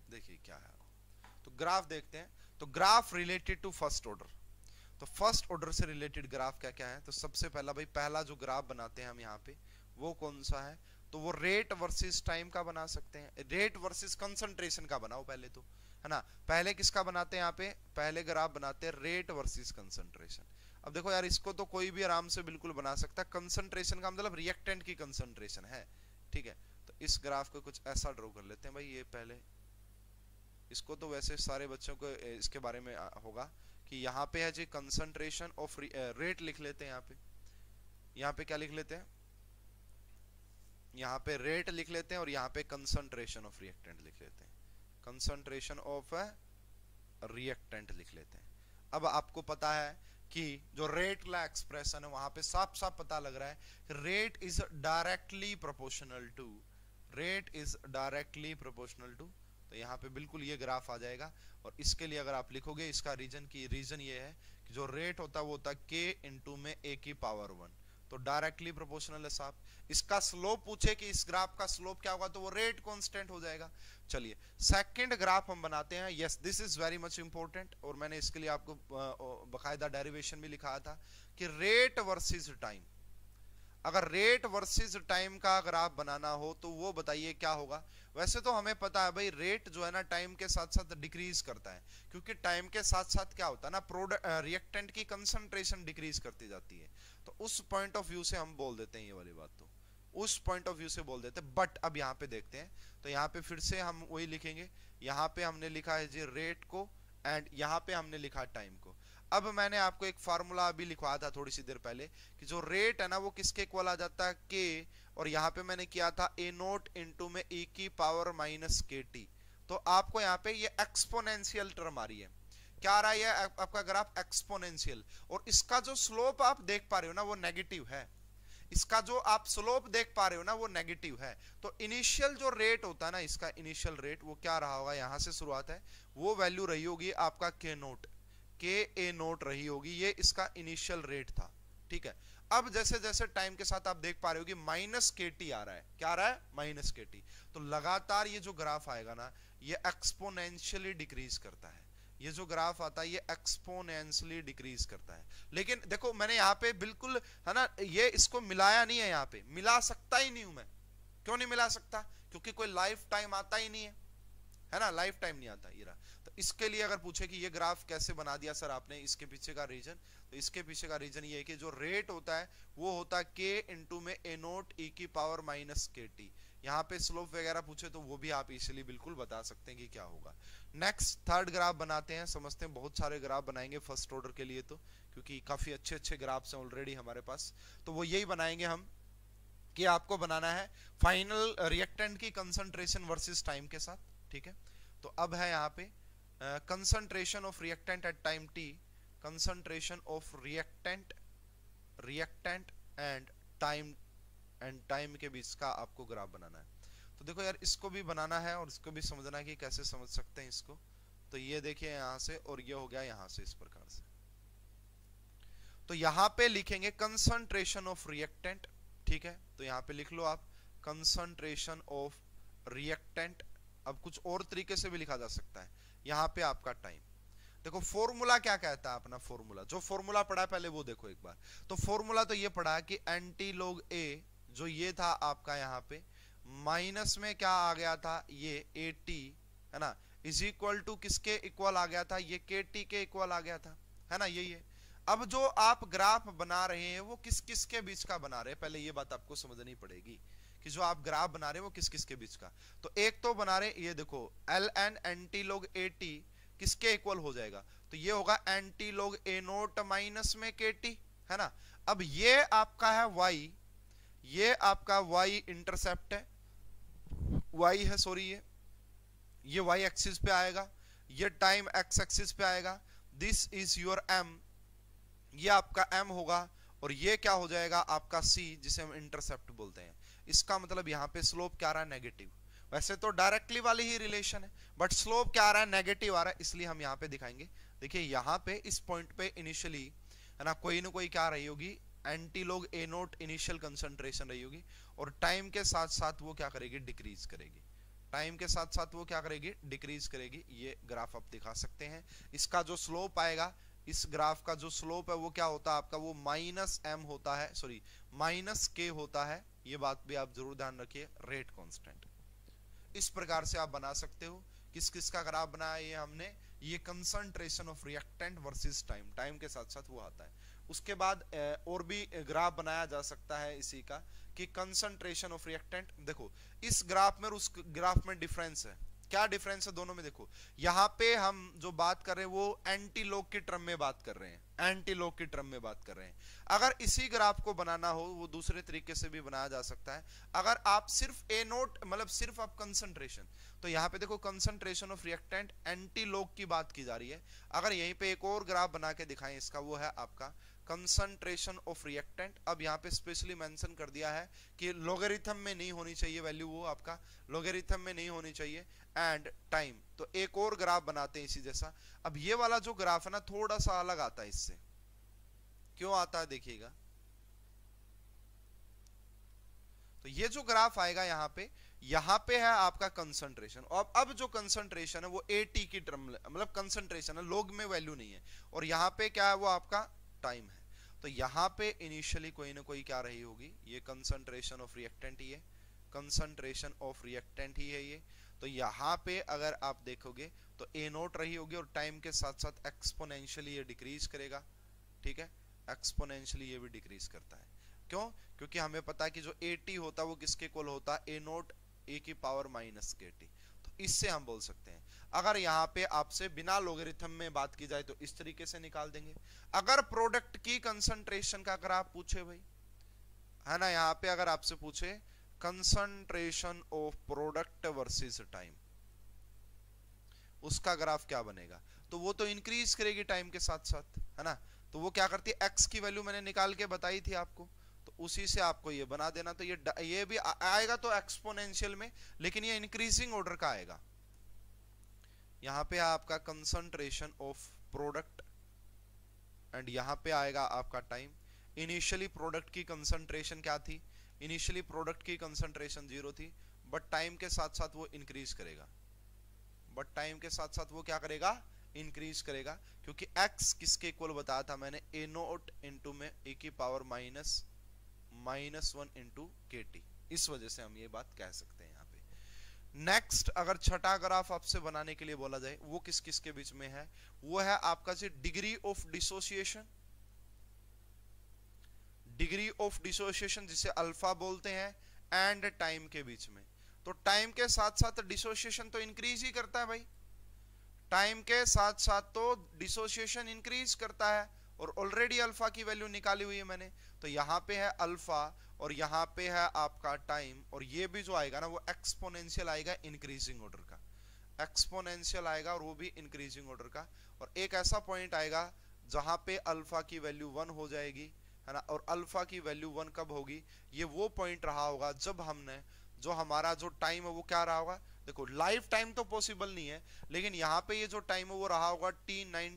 देखिए क्या है, तो ग्राफ देखते हैं। तो graph related to first order, तो फर्स्ट ऑर्डर से रिलेटेड ग्राफ क्या क्या है, तो सबसे पहला भाई पहला जो ग्राफ बनाते हैं हम यहाँ पे वो कौन सा है, तो वो रेट वर्सेस टाइम का बना सकते हैं। रेट वर्सेस कंसंट्रेशन का बनाओ पहले तो, है ना। पहले किसका बनाते हैं यहाँ पे, पहले ग्राफ बनाते हैं रेट वर्सेस कंसंट्रेशन। अब देखो यार इसको तो कोई भी आराम से बिल्कुल बना सकता है, कंसंट्रेशन का मतलब रिएक्टेंट की कंसंट्रेशन है, ठीक है। तो इस ग्राफ को कुछ ऐसा ड्रॉ कर लेते हैं भाई, ये पहले इसको तो वैसे सारे बच्चों को इसके बारे में होगा कि यहाँ पे है जी कंसंट्रेशन ऑफ रेट लिख लेते हैं। यहाँ पे क्या लिख लेते हैं, यहाँ पे रेट लिख लेते हैं और यहाँ पे कंसंट्रेशन ऑफ रिएक्टेंट लिख लेते हैं, कंसंट्रेशन ऑफ रिएक्टेंट लिख लेते हैं। अब आपको पता है कि जो रेट ला एक्सप्रेशन है वहां पे साफ साफ पता लग रहा है rate is directly proportional to, rate is directly proportional to. तो यहाँ पे बिल्कुल ये ग्राफ आ जाएगा। और इसके लिए अगर आप लिखोगे इसका रीजन ये है कि जो रेट होता है वो होता है के इंटू में ए की पावर 1, तो डायरेक्टली प्रोपोर्शनल है साहब। इसका स्लोप पूछे कि इस ग्राफ का स्लोप क्या होगा, तो वो रेट कांस्टेंट हो जाएगा। चलिए सेकंड ग्राफ हम बनाते हैं। Yes this is very much important, और मैंने इसके लिए आपको बकायदा डेरिवेशन भी लिखा था कि रेट वर्सेस टाइम। अगर रेट वर्सेस टाइम का ग्राफ बनाना हो तो वो बताइए क्या होगा। वैसे तो हमें पता है भाई रेट जो है ना टाइम के साथ साथ डिक्रीज करता है, क्योंकि टाइम के साथ साथ क्या होता है ना प्रोडक्ट रिएक्टेंट की कंसंट्रेशन डिक्रीज करती जाती है। तो उस पॉइंट ऑफ व्यू से हम बोल देते हैं ये वाली बात, तो उस पॉइंट ऑफ व्यू से बोल देते हैं। बट अब यहाँ पे देखते हैं, तो यहाँ पे फिर से हम वही लिखेंगे। यहाँ पे हमने लिखा है जी रेट को, एंड यहाँ पे हमने लिखा टाइम को। अब मैंने आपको एक फार्मूला अभी लिखवाया था थोड़ी सी देर पहले कि जो रेट है ना वो किसके इक्वल आ जाता है, के, और यहाँ पे मैंने किया था ए नोट इंटू में e की पावर माइनस के टी। तो आपको यहाँ पे ये एक्सपोनेंशियल टर्म आ रही है। क्या आ रहा है, आपका ग्राफ एक्सपोनेंशियल, और इसका जो स्लोप आप देख पा रहे हो ना वो नेगेटिव है। इसका जो आप स्लोप देख पा रहे हो ना वो नेगेटिव है। तो इनिशियल जो रेट होता है ना, इसका इनिशियल रेट वो क्या रहा होगा, यहां से शुरुआत है, वो वैल्यू रही होगी आपका के नोट, के ए नोट रही होगी, ये इसका इनिशियल रेट था, ठीक है। अब जैसे जैसे टाइम के साथ आप देख पा रहे हो कि माइनस के टी आ रहा है, क्या आ रहा है, माइनस के टी। तो लगातार ये जो ग्राफ आएगा ना ये एक्सपोनेंशियली डिक्रीज करता है। ये जो ग्राफ आता है ये एक्सपोनेंशियली डिक्रीज करता है। लेकिन देखो मैंने यहाँ पे बिल्कुल है ना ये इसको मिलाया नहीं है, यहाँ पे मिला सकता ही नहीं हूं मैं। क्यों नहीं मिला सकता, क्योंकि कोई लाइफ टाइम आता ही नहीं है ना, लाइफ टाइम नहीं आता ये रहा। तो इसके लिए अगर पूछे कि ये ग्राफ कैसे बना दिया सर आपने, इसके पीछे का रीजन, तो इसके पीछे का रीजन ये है कि जो रेट होता है वो होता है के इंटू में ए नोट ई की पावर माइनस के टी। यहाँ पे स्लोप वगैरह पूछे तो वो भी आप इसीलिए बिल्कुल बता सकते हैं कि क्या होगा। नेक्स्ट थर्ड ग्राफ बनाते हैं, समझते हैं। बहुत सारे ग्राफ बनाएंगे फर्स्ट ऑर्डर के लिए, तो क्योंकि काफी अच्छे अच्छे ग्राफ्स हैं ऑलरेडी हमारे पास, तो वो यही बनाएंगे हम कि आपको बनाना है फाइनल रिएक्टेंट की कंसंट्रेशन वर्सेस टाइम के साथ, ठीक है। तो अब है यहाँ पे concentration of reactant at time T, concentration of reactant and time के बीच का आपको ग्राफ बनाना है। तो देखो यार इसको भी बनाना है और इसको भी समझना है कि कैसे समझ सकते हैं इसको। तो ये देखिए यहां से, और ये हो गया यहां से इस प्रकार से। तो यहां पे लिखेंगे कंसंट्रेशन ऑफ रिएक्टेंट, ठीक है। तो यहां पे लिख लो आप कंसंट्रेशन ऑफ रिएक्टेंट। अब कुछ और तरीके से भी लिखा जा सकता है। यहां पे आपका टाइम, देखो फॉर्मूला क्या कहता है अपना, फॉर्मूला जो फॉर्मूला पढ़ा है पहले वो देखो एक बार। तो फॉर्मूला तो ये पढ़ा है कि एंटी लॉग ए जो ये था आपका यहाँ पे माइनस में क्या आ गया था, ये ए टी है ना, इज इक्वल टू किसके इक्वल आ गया था, ये के टी के इक्वल आ गया था, है ना, यही है। अब जो आप ग्राफ बना रहे हैं वो किस किस के बीच का बना रहे हैं, पहले ये बात आपको समझनी पड़ेगी कि जो आप ग्राफ बना रहे हैं वो किस किस के बीच का। तो एक तो बना रहे ये देखो L N antilog A T किसके इक्वल हो जाएगा, तो ये होगा antilog A naught minus में के टी, है ना। अब ये आपका है वाई, ये आपका वाई इंटरसेप्ट है, वाई है सॉरी, ये वाई एक्सिस पे आएगा, ये टाइम एक्स एक्सिस पे आएगा। दिस इज योर एम, ये आपका एम होगा, और ये क्या हो जाएगा आपका सी जिसे हम इंटरसेप्ट बोलते हैं। इसका मतलब यहाँ पे स्लोप क्या आ रहा है, नेगेटिव। वैसे तो डायरेक्टली वाली ही रिलेशन है, बट स्लोप क्या आ रहा है, नेगेटिव आ रहा है, इसलिए हम यहाँ पे दिखाएंगे। देखिए यहाँ पे इस पॉइंट पे इनिशियली है ना कोई क्या रही होगी, antilog A naught initial concentration रही होगी, और टाइम के साथ साथ वो क्या करेगी, डिक्रीज करेगी। टाइम के साथ साथ वो क्या करेगी, डिक्रीज करेगी। ये ग्राफ आप दिखा सकते हैं। इसका जो स्लोप आएगा, इस ग्राफ का जो स्लोप है वो क्या होता है आपका, वो माइनस एम होता है, सॉरी माइनस के होता है। ये बात भी आप जरूर ध्यान रखिए, रेट कांस्टेंट। इस प्रकार से आप बना सकते हो। किस किस का ग्राफ बनाया ये हमने, ये concentration of reactant versus time, time के साथ साथ वो आता है। उसके बाद और भी ग्राफ बनाया जा सकता है इसी का, कि कंसंट्रेशन ऑफ रिएक्टेंट। देखो इस ग्राफ में और उस ग्राफ में डिफरेंस है। क्या डिफरेंस है दोनों में, देखो यहाँ पे हम जो बात कर रहे हैं वो एंटी लॉग की टर्म में बात कर रहे हैं, एंटी लॉग की टर्म में बात कर रहे हैं। अगर इसी ग्राफ को बनाना हो वो दूसरे तरीके से भी बनाया जा सकता है। अगर आप सिर्फ ए नोट, मतलब सिर्फ आप कंसंट्रेशन, तो यहाँ पे देखो concentration of reactant anti log की बात की जा रही है। अगर यहीं पे एक और ग्राफ बना के दिखाएं इसका, वो है आपका कंसंट्रेशन ऑफ रिएक्टेंट। अब यहाँ पे स्पेशली मेंशन कर दिया है कि लॉगरिथम में नहीं होनी चाहिए वैल्यू, वो आपका लॉगरिथम में नहीं होनी चाहिए, एंड टाइम। तो एक और ग्राफ बनाते हैं इसी जैसा। अब ये वाला जो ग्राफ है ना थोड़ा सा अलग आता है इससे। क्यों आता है देखिएगा, तो ये जो ग्राफ आएगा यहाँ पे है आपका कंसंट्रेशन, और अब जो कंसंट्रेशन है वो एटी की टर्म, मतलब कंसंट्रेशन है, लोग में वैल्यू नहीं है। और यहाँ पे क्या है, वो आपका टाइम है। तो यहाँ पे इनिशियली कोई ना कोई क्या रही होगी, ये कंसंट्रेशन ऑफ रिएक्टेंट ही है, कंसंट्रेशन ऑफ रिएक्टेंट ही है ये। तो यहाँ पे अगर आप देखोगे तो ए नोट रही होगी, और टाइम के साथ साथ एक्सपोनेंशियली ये डिक्रीज करेगा। ठीक है, एक्सपोनेंशियली ये भी डिक्रीज करता है। क्यों, क्योंकि हमें पता है कि जो एटी होता है वो किसके इक्वल होता है, ए नोट ए की पावर माइनस के टी। तो इससे हम बोल सकते हैं। अगर यहाँ पे आपसे बिना लोगरिथम में बात की जाए तो इस तरीके से निकाल देंगे। अगर प्रोडक्ट की कंसंट्रेशन का अगर आप पूछे भाई, है ना, यहाँ पे अगर आपसे पूछे concentration of product versus time, उसका ग्राफ क्या बनेगा, तो वो तो इंक्रीज करेगी टाइम के साथ साथ, है ना। तो वो क्या करती है, एक्स की वैल्यू मैंने निकाल के बताई थी आपको, तो उसी से आपको ये बना देना। तो ये भी आएगा तो एक्सपोनेंशियल में, लेकिन ये इंक्रीजिंग ऑर्डर का आएगा। यहाँ पे आपका कंसंट्रेशन ऑफ प्रोडक्ट, एंड यहाँ पे आएगा आपका टाइम। इनिशियली प्रोडक्ट की कंसंट्रेशन क्या थी, इनिशियली प्रोडक्ट की कंसंट्रेशन 0 थी, बट टाइम के साथ साथ वो इंक्रीज करेगा, बट टाइम के साथ साथ वो क्या करेगा, इंक्रीज करेगा। क्योंकि x किसके इक्वल बताया था मैंने, ए नोट इंटू में ए की power minus 1 into K T. इस वजह से हम ये बात कह सकते हैं यहाँ पे। नेक्स्ट अगर छठा ग्राफ आपसे बनाने के लिए बोला जाए, वो किस किस के बीच में है, वो है आपका जी degree of dissociation, degree of dissociation जिसे अल्फा बोलते हैं, एंड टाइम के बीच में। तो टाइम के साथ साथ डिसोसिएशन तो इंक्रीज ही करता है भाई, टाइम के साथ साथ तो डिसोसिएशन इंक्रीज करता है, और ऑलरेडी अल्फा की वैल्यू निकाली हुई है मैंने। तो यहाँ पे है अल्फा, और यहाँ पे है आपका टाइम, और ये भी जो आएगा ना वो एक्सपोनेंशियल आएगा, इंक्रीजिंग ऑर्डर का एक्सपोनेंशियल आएगा, और वो भी इंक्रीजिंग ऑर्डर का। और एक ऐसा पॉइंट आएगा जहां पे अल्फा की वैल्यू 1 हो जाएगी, है ना। और अल्फा की वैल्यू 1 कब होगी, ये वो पॉइंट रहा होगा जब हमने, जो हमारा जो टाइम है वो क्या रहा होगा, देखो लाइफ टाइम तो पॉसिबल नहीं है, लेकिन यहाँ पे ये जो टाइम है वो रहा होगा t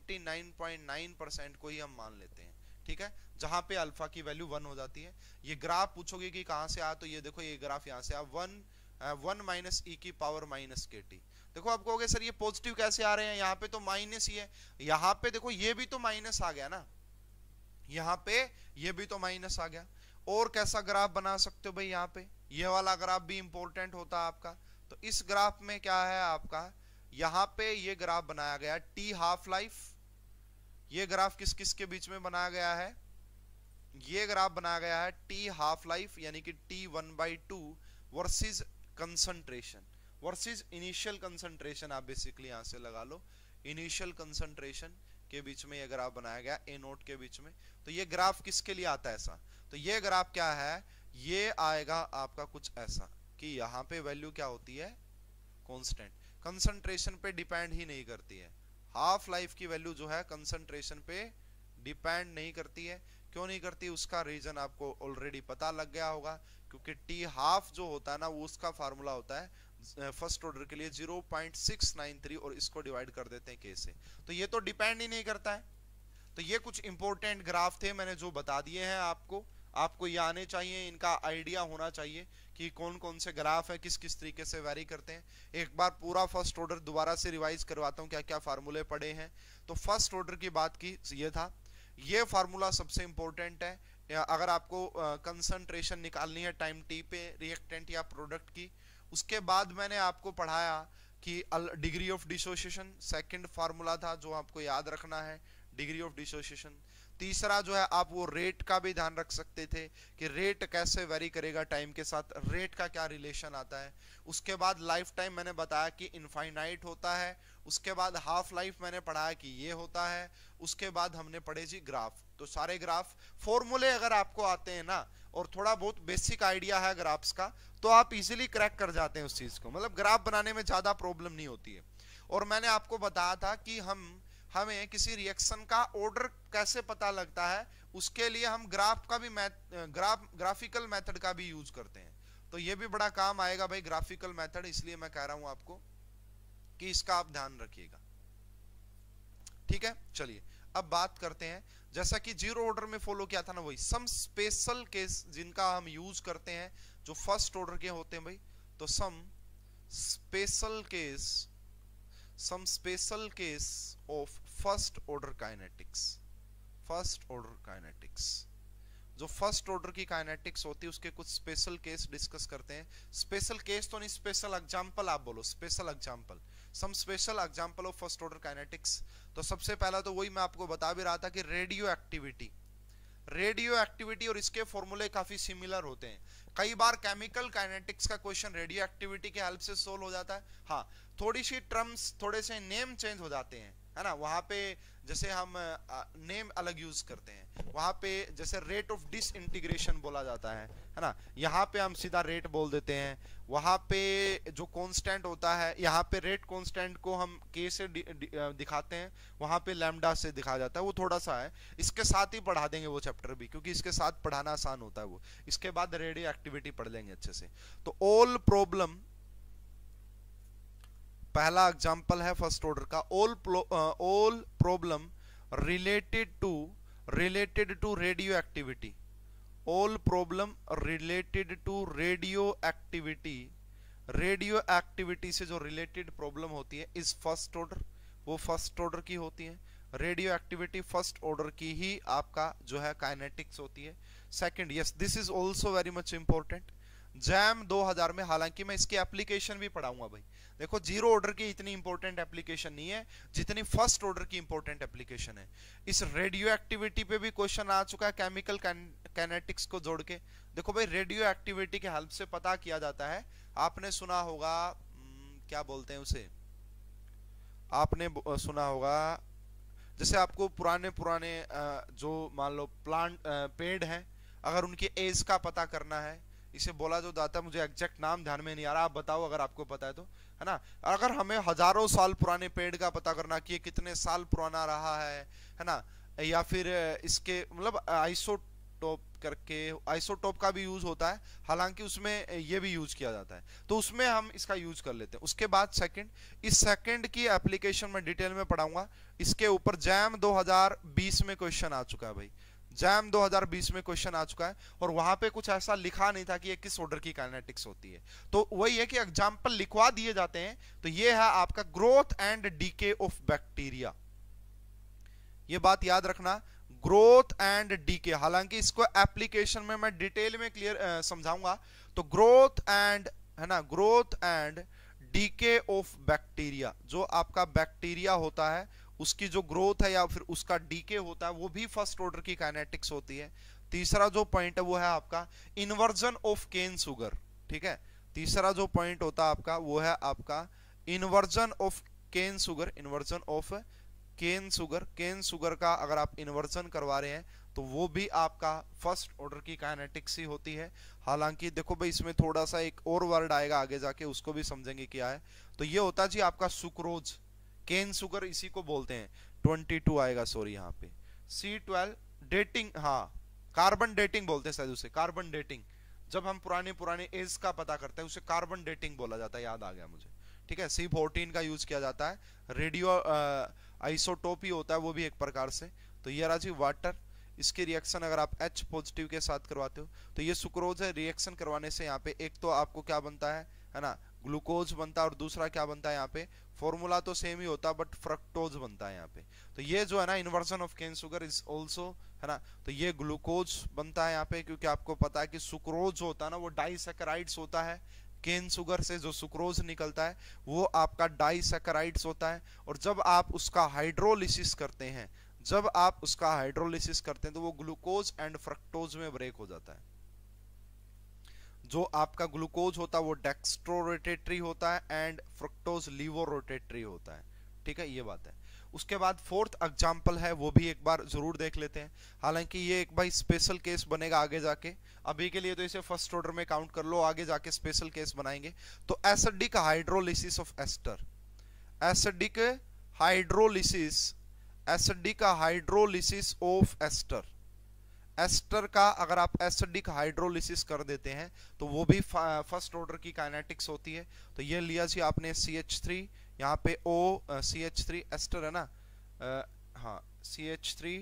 99.9% को ही हम मान लेते हैं। ठीक है, जहां पे अल्फा की वैल्यू 1 हो जाती है। ये ग्राफ पूछोगे कि कहां से आया, तो ये देखो ये ग्राफ यहाँ से आ 1 माइनस ई की पावर माइनस के टी। देखो आप कहोगे सर ये पॉजिटिव कैसे आ रहे हैं, यहाँ पे तो माइनस ही है। यहाँ पे देखो ये भी तो माइनस आ गया ना, यहाँ पे ये भी तो माइनस आ गया। और कैसा ग्राफ बना सकते हो भाई, यहाँ पे ये वाला ग्राफ भी इंपॉर्टेंट होता है आपका। तो इस ग्राफ में क्या है आपका, यहाँ पे ये ग्राफ बनाया गया टी हाफ लाइफ। ये ग्राफ किस किस के बीच में बनाया गया है, ये ग्राफ बनाया गया है टी हाफ लाइफ यानी कि T 1/2 versus concentration, versus initial concentration. आप बेसिकली यहां से लगा लो, इनिशियल कंसंट्रेशन के बीच में ये ग्राफ बनाया गया ए नोट के बीच में। तो ये ग्राफ किसके लिए आता है ऐसा, तो ये ग्राफ क्या है, ये आएगा आपका कुछ ऐसा कि यहाँ पे वैल्यू क्या होती है, कांस्टेंट, कंसंट्रेशन पे डिपेंड ही नहीं करती है। हाफ लाइफ की वैल्यू जो है कंसंट्रेशन पे डिपेंड नहीं करती है। क्यों नहीं करती, उसका रीजन आपको ऑलरेडी पता लग गया होगा, क्योंकि टी हाफ जो होता है ना वो उसका फार्मूला होता है फर्स्ट ऑर्डर के लिए 0.693, और इसको डिवाइड कर देते हैं के से। तो ये तो डिपेंड ही नहीं करता है। तो ये कुछ इंपॉर्टेंट ग्राफ थे मैंने जो बता दिए हैं आपको। आपको ये आने चाहिए, इनका आइडिया होना चाहिए कि कौन कौन से ग्राफ है, किस किस तरीके से वेरी करते हैं। एक बार पूरा फर्स्ट ऑर्डर दोबारा से रिवाइज करवाता हूँ क्या क्या फार्मूले पड़े हैं। तो फर्स्ट ऑर्डर की बात की ये था, ये फार्मूला सबसे इंपॉर्टेंट है अगर आपको कंसंट्रेशन निकालनी है टाइम टी पे रिएक्टेंट या प्रोडक्ट की। उसके बाद मैंने आपको पढ़ाया कि degree of dissociation second formula था जो आपको याद रखना है, डिग्री ऑफ डिसोसिएशन। तीसरा जो है आप वो रेट का भी ध्यान रख सकते थे कि रेट कैसे वेरी करेगा टाइम के साथ, रेट का क्या रिलेशन आता है। उसके बाद लाइफ टाइम मैंने बताया कि इनफाइनाइट होता है। उसके बाद हाफ लाइफ मैंने पढ़ाया कि ये होता है। उसके बाद हमने पढ़े जी ग्राफ। तो सारे ग्राफ फॉर्मूले अगर आपको आते हैं ना और थोड़ा बहुत बेसिक आइडिया है ग्राफ्स का, तो आप इजीली क्रैक कर जाते हैं उस चीज को, मतलब ग्राफ बनाने में ज्यादा प्रॉब्लम नहीं होती है। और मैंने आपको बताया था कि हमें किसी रिएक्शन का ऑर्डर कैसे पता लगता है, उसके लिए हम ग्राफ का भी ग्राफिकल मेथड का भी यूज करते हैं। तो ये भी बड़ा काम आएगा भाई ग्राफिकल मेथड, इसलिए मैं कह रहा हूं आपको कि इसका आप ध्यान रखिएगा। ठीक है, चलिए अब बात करते हैं, जैसा कि जीरो ऑर्डर में फॉलो किया था ना, वही सम स्पेशल केस जिनका हम यूज करते हैं जो फर्स्ट ऑर्डर के होते हैं भाई। तो some special case of first order kinetics. First order kinetics, जो फर्स्ट ऑर्डर की काइनेटिक्स होती है उसके कुछ स्पेशल केस डिस्कस करते हैं। स्पेशल केस तो नहीं, स्पेशल एग्जांपल आप बोलो, special example, some special example of first order kinetics. तो सबसे पहला तो वही मैं आपको बता भी रहा था कि रेडियो एक्टिविटी और इसके फॉर्मूले काफी सिमिलर होते हैं। कई बार केमिकल काइनेटिक्स का क्वेश्चन रेडियो एक्टिविटी के हेल्प से सोल्व हो जाता है। हाँ, थोड़ी सी टर्म्स, थोड़े से नेम चेंज हो जाते हैं, है ना। वहां पे जैसे हम नेम अलग यूज करते हैं, वहां पे जैसे रेट ऑफ डिसइंटीग्रेशन बोला जाता है ना, यहाँ पे हम सीधा रेट बोल देते हैं। वहां पे जो कांस्टेंट होता है, यहाँ पे रेट कांस्टेंट को हम के से दिखाते हैं, वहां पे लैम्डा से दिखाया जाता है। वो थोड़ा सा है, इसके साथ ही पढ़ा देंगे वो चैप्टर भी, क्योंकि इसके साथ पढ़ाना आसान होता है वो। इसके बाद रेडियो एक्टिविटी पढ़ लेंगे अच्छे से। तो ऑल प्रॉब्लम, पहला एग्जांपल है फर्स्ट ऑर्डर का, all problem related to radioactivity. All problem related to radioactivity से जो रिलेटेड प्रॉब्लम होती है इस फर्स्ट ऑर्डर, वो फर्स्ट ऑर्डर की होती है। रेडियो एक्टिविटी फर्स्ट ऑर्डर की ही आपका जो है काइनेटिक्स होती है। Second, yes this is also very much important, JAM 2000 में, हालांकि मैं इसकी एप्लीकेशन भी पढ़ाऊंगा भाई। देखो जीरो ऑर्डर की इतनी इंपॉर्टेंट एप्लीकेशन नहीं है जितनी फर्स्ट ऑर्डर की इंपॉर्टेंट एप्लीकेशन है। इस रेडियो एक्टिविटी पे भी क्वेश्चन आ चुका है केमिकल काइनेटिक्स को जोड़ के। देखो भाई रेडियो एक्टिविटी के हेल्प से पता किया जाता है, आपने सुना होगा क्या बोलते हैं उसे, आपने सुना होगा जैसे आपको पुराने जो मान लो प्लांट पेड़ हैं, अगर उनकी एज का पता करना है, इसे बोला जो जाता है, मुझे एग्जैक्ट नाम ध्यान में नहीं आ रहा, आप बताओ अगर आपको पता है तो, है ना। अगर हमें हजारों साल पुराने पेड़ का पता करना कि ये कितने साल पुराना रहा है ना, या फिर इसके मतलब आइसोटोप करके, आइसोटोप का भी यूज होता है, हालांकि उसमें ये भी यूज किया जाता है, तो उसमें हम इसका यूज कर लेते हैं। उसके बाद सेकंड, इस सेकंड की एप्लीकेशन में डिटेल में पढ़ाऊंगा। इसके ऊपर जैम 2020 में क्वेश्चन आ चुका है भाई, जैम 2020 में क्वेश्चन आ चुका है, और वहां पे कुछ ऐसा लिखा नहीं था कि ये किस ऑर्डर की काइनेटिक्स होती है। तो वही है कि एग्जांपल लिखवा दिए जाते हैं। तो ये है आपका growth and decay of bacteria, ये बात याद रखना, ग्रोथ एंड डीके। हालांकि इसको एप्लीकेशन में मैं डिटेल में क्लियर समझाऊंगा। तो ग्रोथ एंड, है ना, growth and decay of bacteria, जो आपका बैक्टीरिया होता है उसकी जो ग्रोथ है या फिर उसका डीके होता है, वो भी फर्स्ट ऑर्डर की काइनेटिक्स होती है। तीसरा जो पॉइंट है वो है आपका इन्वर्जन ऑफ केन शुगर, ठीक है। तीसरा जो पॉइंट होता है आपका वो है आपका inversion of cane sugar, inversion of cane sugar. Cane sugar का अगर आप इन्वर्जन करवा रहे हैं तो वो भी आपका फर्स्ट ऑर्डर की काइनेटिक्स ही होती है। हालांकि देखो भाई इसमें थोड़ा सा एक और वर्ड आएगा आगे जाके, उसको भी समझेंगे क्या है। तो ये होता है जी आपका सुक्रोज, केन शुगर इसी को बोलते हैं। 22 आएगा, सॉरी यहाँ पे C12 डेटिंग, हाँ कार्बन डेटिंग बोलते हैं शायद उसे, कार्बन डेटिंग। जब हम पुराने एज का पता करते हैं उसे कार्बन डेटिंग बोला जाता है, याद आ गया मुझे, ठीक है। C14 का यूज किया जाता है। रेडियो आइसोटोप ही होता है वो भी एक प्रकार से। तो ये रहा जी वाटर। इसकी रिएक्शन अगर आप H पॉजिटिव के साथ करवाते हो तो ये सुक्रोज है, रिएक्शन करवाने से यहाँ पे एक तो आपको क्या बनता है ना, ग्लूकोज बनता है, और दूसरा क्या बनता है यहाँ पे, फॉर्मूला तो सेम ही होता बट फ्रक्टोज बनता है यहाँ पे। तो ये जो है ना inversion of cane sugar is also, है ना, तो ये ग्लूकोज बनता है यहाँ पे, क्योंकि आपको पता है कि सुक्रोज होता है ना वो डाइसैकेराइड्स होता है, केन शुगर से जो सुक्रोज निकलता है वो आपका डाइसैकेराइड्स होता है, और जब आप उसका हाइड्रोलिसिस करते हैं, जब आप उसका हाइड्रोलिसिस करते हैं तो वो ग्लूकोज एंड फ्रक्टोज में ब्रेक हो जाता है। जो आपका ग्लूकोज होता है वो डेक्स्ट्रो रोटेटरी होता है एंड फ्रक्टोज लीवो रोटेटरी होता है, ठीक है, ये बात है। उसके बाद फोर्थ एग्जांपल है, वो भी एक बार जरूर देख लेते हैं, हालांकि ये एक भाई स्पेशल केस बनेगा आगे जाके, अभी के लिए तो इसे फर्स्ट ऑर्डर में काउंट कर लो, आगे जाके स्पेशल केस बनाएंगे। तो acidic hydrolysis of ester, acidic hydrolysis, acidic hydrolysis of ester, ester का अगर आप एसिडिक हाइड्रोलिसिस कर देते हैं तो वो भी फर्स्ट ऑर्डर की काइनेटिक्स होती है। तो ये लिया जी आपने CH3, यहाँ पे O CH3 एस्टर है ना, हाँ CH3,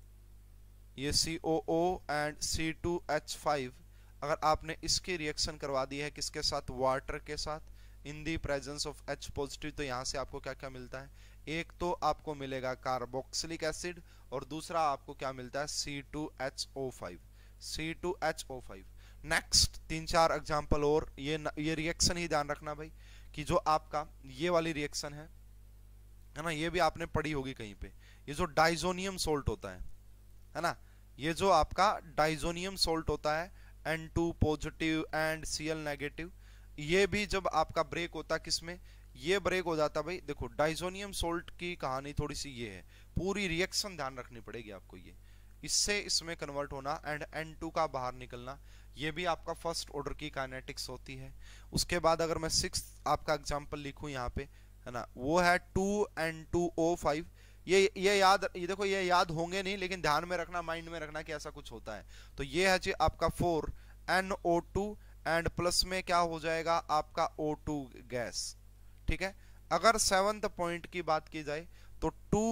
ये COO एंड C2H5, अगर आपने इसकी रिएक्शन करवा दी है किसके साथ, वाटर के साथ, in the presence of H positive, तो यहाँ से आपको क्या क्या मिलता है, एक तो आपको मिलेगा कार्बोक्सिलिक एसिड, और दूसरा आपको क्या मिलता है, C2HO5, C2HO5। नेक्स्ट 3-4 एग्जांपल और, ये रिएक्शन ही ध्यान रखना भाई कि जो आपका ये वाली रिएक्शन है ना, ये भी आपने पढ़ी होगी कहीं पे, ये जो डाइजोनियम सोल्ट होता है ना, ये जो आपका डाइजोनियम सोल्ट होता है N2 positive and Cl negative, ये भी जब आपका ब्रेक होता है किसमें, ये ब्रेक हो जाता है भाई, देखो डाइजोनियम सोल्ट की कहानी थोड़ी सी ये है, पूरी रिएक्शन ध्यान रखनी पड़ेगी आपको, ये इससे इसमें कन्वर्ट होना एंड N2 का बाहर निकलना, ये भी आपका फर्स्ट ऑर्डर की काइनेटिक्स होती है। उसके बाद अगर मैं 6th आपका एग्जांपल लिखूं यहाँ पे, है ना, वो है 2N2O5, ये देखो ये याद होंगे नहीं, लेकिन ध्यान में रखना, माइंड में रखना कि ऐसा कुछ होता है। तो ये है जी आपका 4NO2 एंड प्लस में क्या हो जाएगा आपका O2 गैस, ठीक है। अगर 7th पॉइंट की बात की जाए तो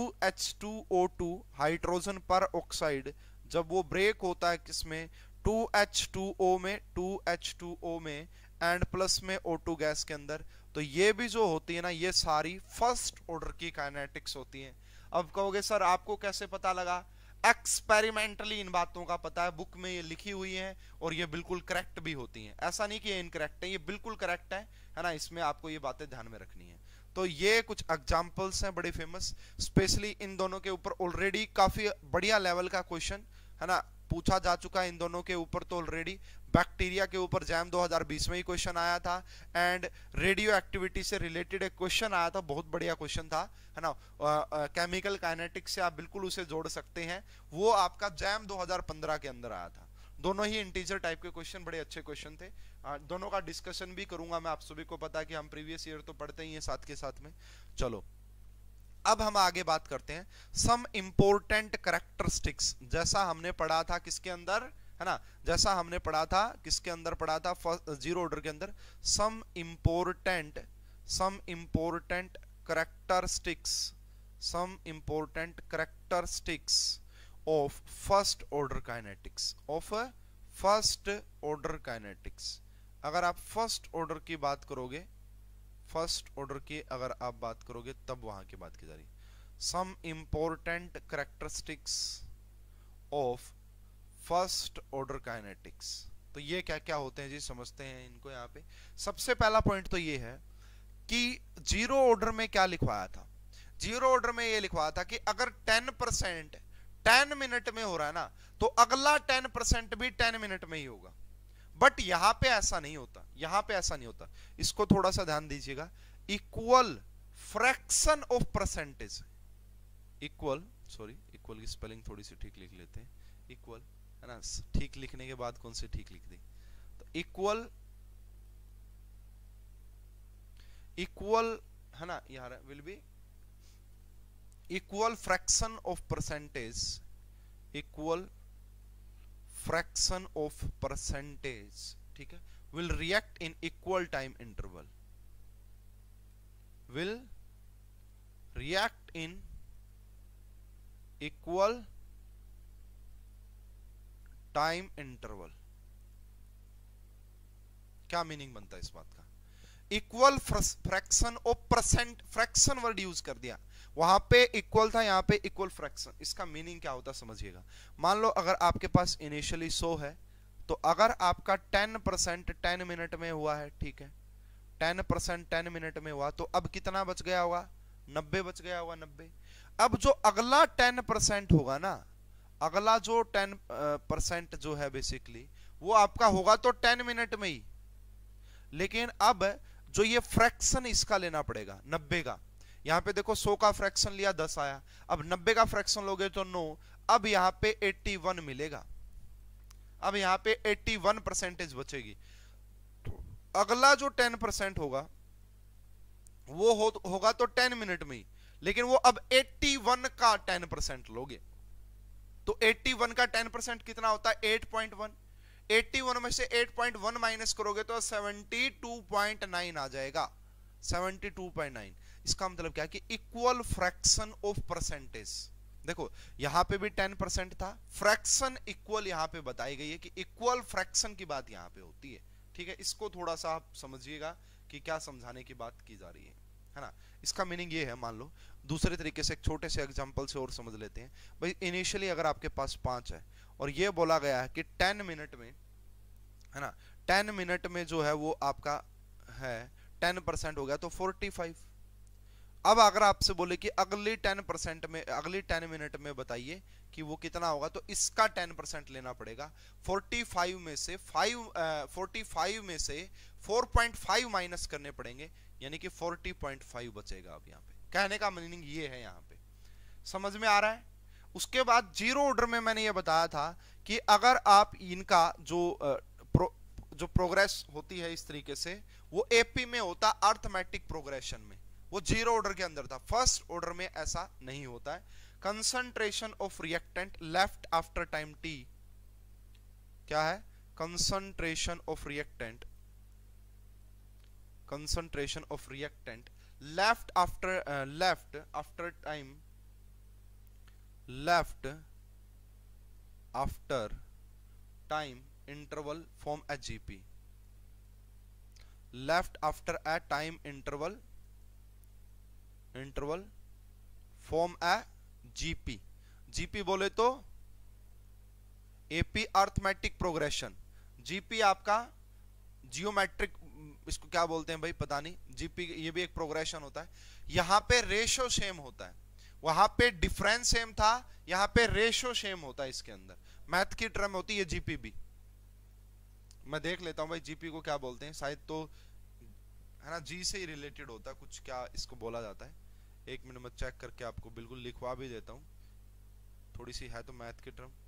2H2O2 हाइड्रोजन पर ऑक्साइड, जब वो ब्रेक होता है किसमें, 2H2O में, 2H2O में एंड प्लस में O2 गैस के अंदर, तो ये भी जो होती है ना, ये सारी फर्स्ट ऑर्डर की काइनेटिक्स होती हैं। अब कहोगे सर आपको कैसे पता लगा, एक्सपेरिमेंटली इन बातों का पता है, बुक में ये लिखी हुई है और ये बिल्कुल करेक्ट भी होती हैं, ऐसा नहीं कि ये इनकरेक्ट है, ये बिल्कुल करेक्ट है ना, इसमें आपको ये बातें ध्यान में रखनी है। तो ये कुछ एग्जांपल्स हैं बड़े फेमस, स्पेशली इन दोनों के ऊपर ऑलरेडी काफी बढ़िया लेवल का क्वेश्चन, है ना, पूछा जा चुका है इन दोनों के ऊपर। तो ऑलरेडी बैक्टीरिया के ऊपर जैम 2020 में ही क्वेश्चन आया था, एंड रेडियो एक्टिविटी से रिलेटेड एक क्वेश्चन आया था, बहुत बढ़िया क्वेश्चन था, है ना, केमिकल काइनेटिक्स से आप बिल्कुल उसे जोड़ सकते हैं, वो आपका जैम 2015 के अंदर आया था। दोनों ही इंटीजर टाइप के क्वेश्चन, बड़े अच्छे क्वेश्चन थे, दोनों का डिस्कशन भी करूंगा मैं, आप सभी को पता है कि हम प्रीवियस ईयर तो पढ़ते ही हैं साथ के साथ में। चलो अब हम आगे बात करते हैं सम इंपॉर्टेंट कैरेक्टरिस्टिक्स, जैसा हमने पढ़ा था किसके अंदर, है ना, जैसा हमने पढ़ा था किसके अंदर पढ़ा था, जीरो ऑर्डर के अंदर, some important characteristics, some important characteristics of first order kinetics, of first order kinetics. अगर आप फर्स्ट ऑर्डर की बात करोगे, फर्स्ट ऑर्डर की अगर आप बात करोगे तब वहां की बात की जा रही, some important characteristics of first order kinetics. तो ये क्या क्या होते हैं जी, समझते हैं इनको। यहाँ पे सबसे पहला पॉइंट तो ये है कि जीरो ऑर्डर में क्या लिखवाया था, जीरो ऑर्डर में ये लिखवाया था कि अगर 10% 10 मिनट में हो रहा है ना, तो अगला 10% भी 10 मिनट में ही होगा। बट यहां पे ऐसा नहीं होता, यहां पे ऐसा नहीं होता, इसको थोड़ा सा ध्यान दीजिएगा। Equal fraction of percentage, equal, sorry equal की स्पेलिंग थोड़ी सी ठीक लिख लेते हैं, इक्वल, है ना, ठीक लिखने के बाद कौन सी ठीक लिख दी, तो इक्वल, इक्वल, है ना, यार will be equal fraction of percentage, equal fraction of percentage, ठीक है, will react in equal time interval, will react in equal time interval. क्या मीनिंग बनता है इस बात का? Equal fraction of percent, fraction word use कर दिया, वहां पे इक्वल था, यहां पे इक्वल फ्रैक्शन। इसका मीनिंग क्या होता है समझिएगा। मान लो अगर आपके पास इनिशियली 100 है, तो अगर आपका 10% 10 मिनट में हुआ है, ठीक है, 10% 10 मिनट में हुआ, तो अब कितना बच गया होगा? 90 बच गया होगा, 90। अब जो अगला 10% होगा ना, अगला जो 10% जो है बेसिकली, वो आपका होगा तो 10 मिनट में ही, लेकिन अब जो ये फ्रैक्शन इसका लेना पड़ेगा 90 का। यहां पे देखो 100 का फ्रैक्शन लिया 10 आया, अब 90 का फ्रैक्शन लोगे तो 9, अब यहां पे 81 मिलेगा, अब यहां पे 81% बचेगी। तो अगला जो 10% होगा वो होगा तो 10 मिनट में ही, लेकिन वो अब 81 का 10% लोगे, तो 81 का 10% कितना होता है? 8.1। 81 में से 8.1 माइनस करोगे तो 72.9 आ जाएगा, 72.9। इसका मतलब क्या है कि इक्वल फ्रैक्शन ऑफ परसेंटेज। देखो यहां पे भी 10% था, फ्रैक्शन इक्वल यहां पे बताई गई है कि इक्वल फ्रैक्शन की बात यहां पे होती है, ठीक है। इसको थोड़ा सा आप समझिएगा कि क्या समझाने की बात की जा रही है ना। इसका मीनिंग ये है, मान लो दूसरे तरीके से एक छोटे से एग्जांपल से और समझ लेते हैं भाई। इनिशियली अगर आपके पास 5 है और ये बोला गया है कि 10 मिनट में, है ना, 10 मिनट में जो है वो आपका है 10% हो गया तो 45। अब अगर आपसे बोले कि अगली 10% में, अगली 10 मिनट में बताइए कि वो कितना होगा, तो इसका 10% लेना पड़ेगा। 45 में से 45 में से 4.5 माइनस करने पड़ेंगे, यानी कि 40.5 बचेगा। अब यहाँ पे कहने का मीनिंग ये है, यहाँ पे समझ में आ रहा है। उसके बाद जीरो ऑर्डर में मैंने ये बताया था कि अगर आप इनका जो प्रोग्रेस होती है इस तरीके से, वो एपी में होता अर्थमेटिक प्रोग्रेशन में, वो जीरो ऑर्डर के अंदर था। फर्स्ट ऑर्डर में ऐसा नहीं होता है। Concentration of reactant left after time T, क्या है? Concentration of reactant, concentration of reactant left after time, left after time interval form a GP, left after a time interval form a GP. GP बोले तो AP arithmetic progression, GP आपका geometric, इसको क्या बोलते हैं भाई पता नहीं, जीपी ये भी एक प्रोग्रेशन होता है। यहां पे रेशो सेम होता है, वहां पे डिफरेंस सेम था, यहां पे रेशो सेम होता है। इसके अंदर मैथ की टर्म होती है जीपी भी। मैं देख लेता हूं भाई जीपी को क्या बोलते हैं, शायद तो है ना जी से ही रिलेटेड होता है कुछ, क्या इसको बोला जाता है। एक मिनट में चेक करके आपको बिल्कुल लिखवा भी देता हूं, थोड़ी सी है तो मैथ की टर्म।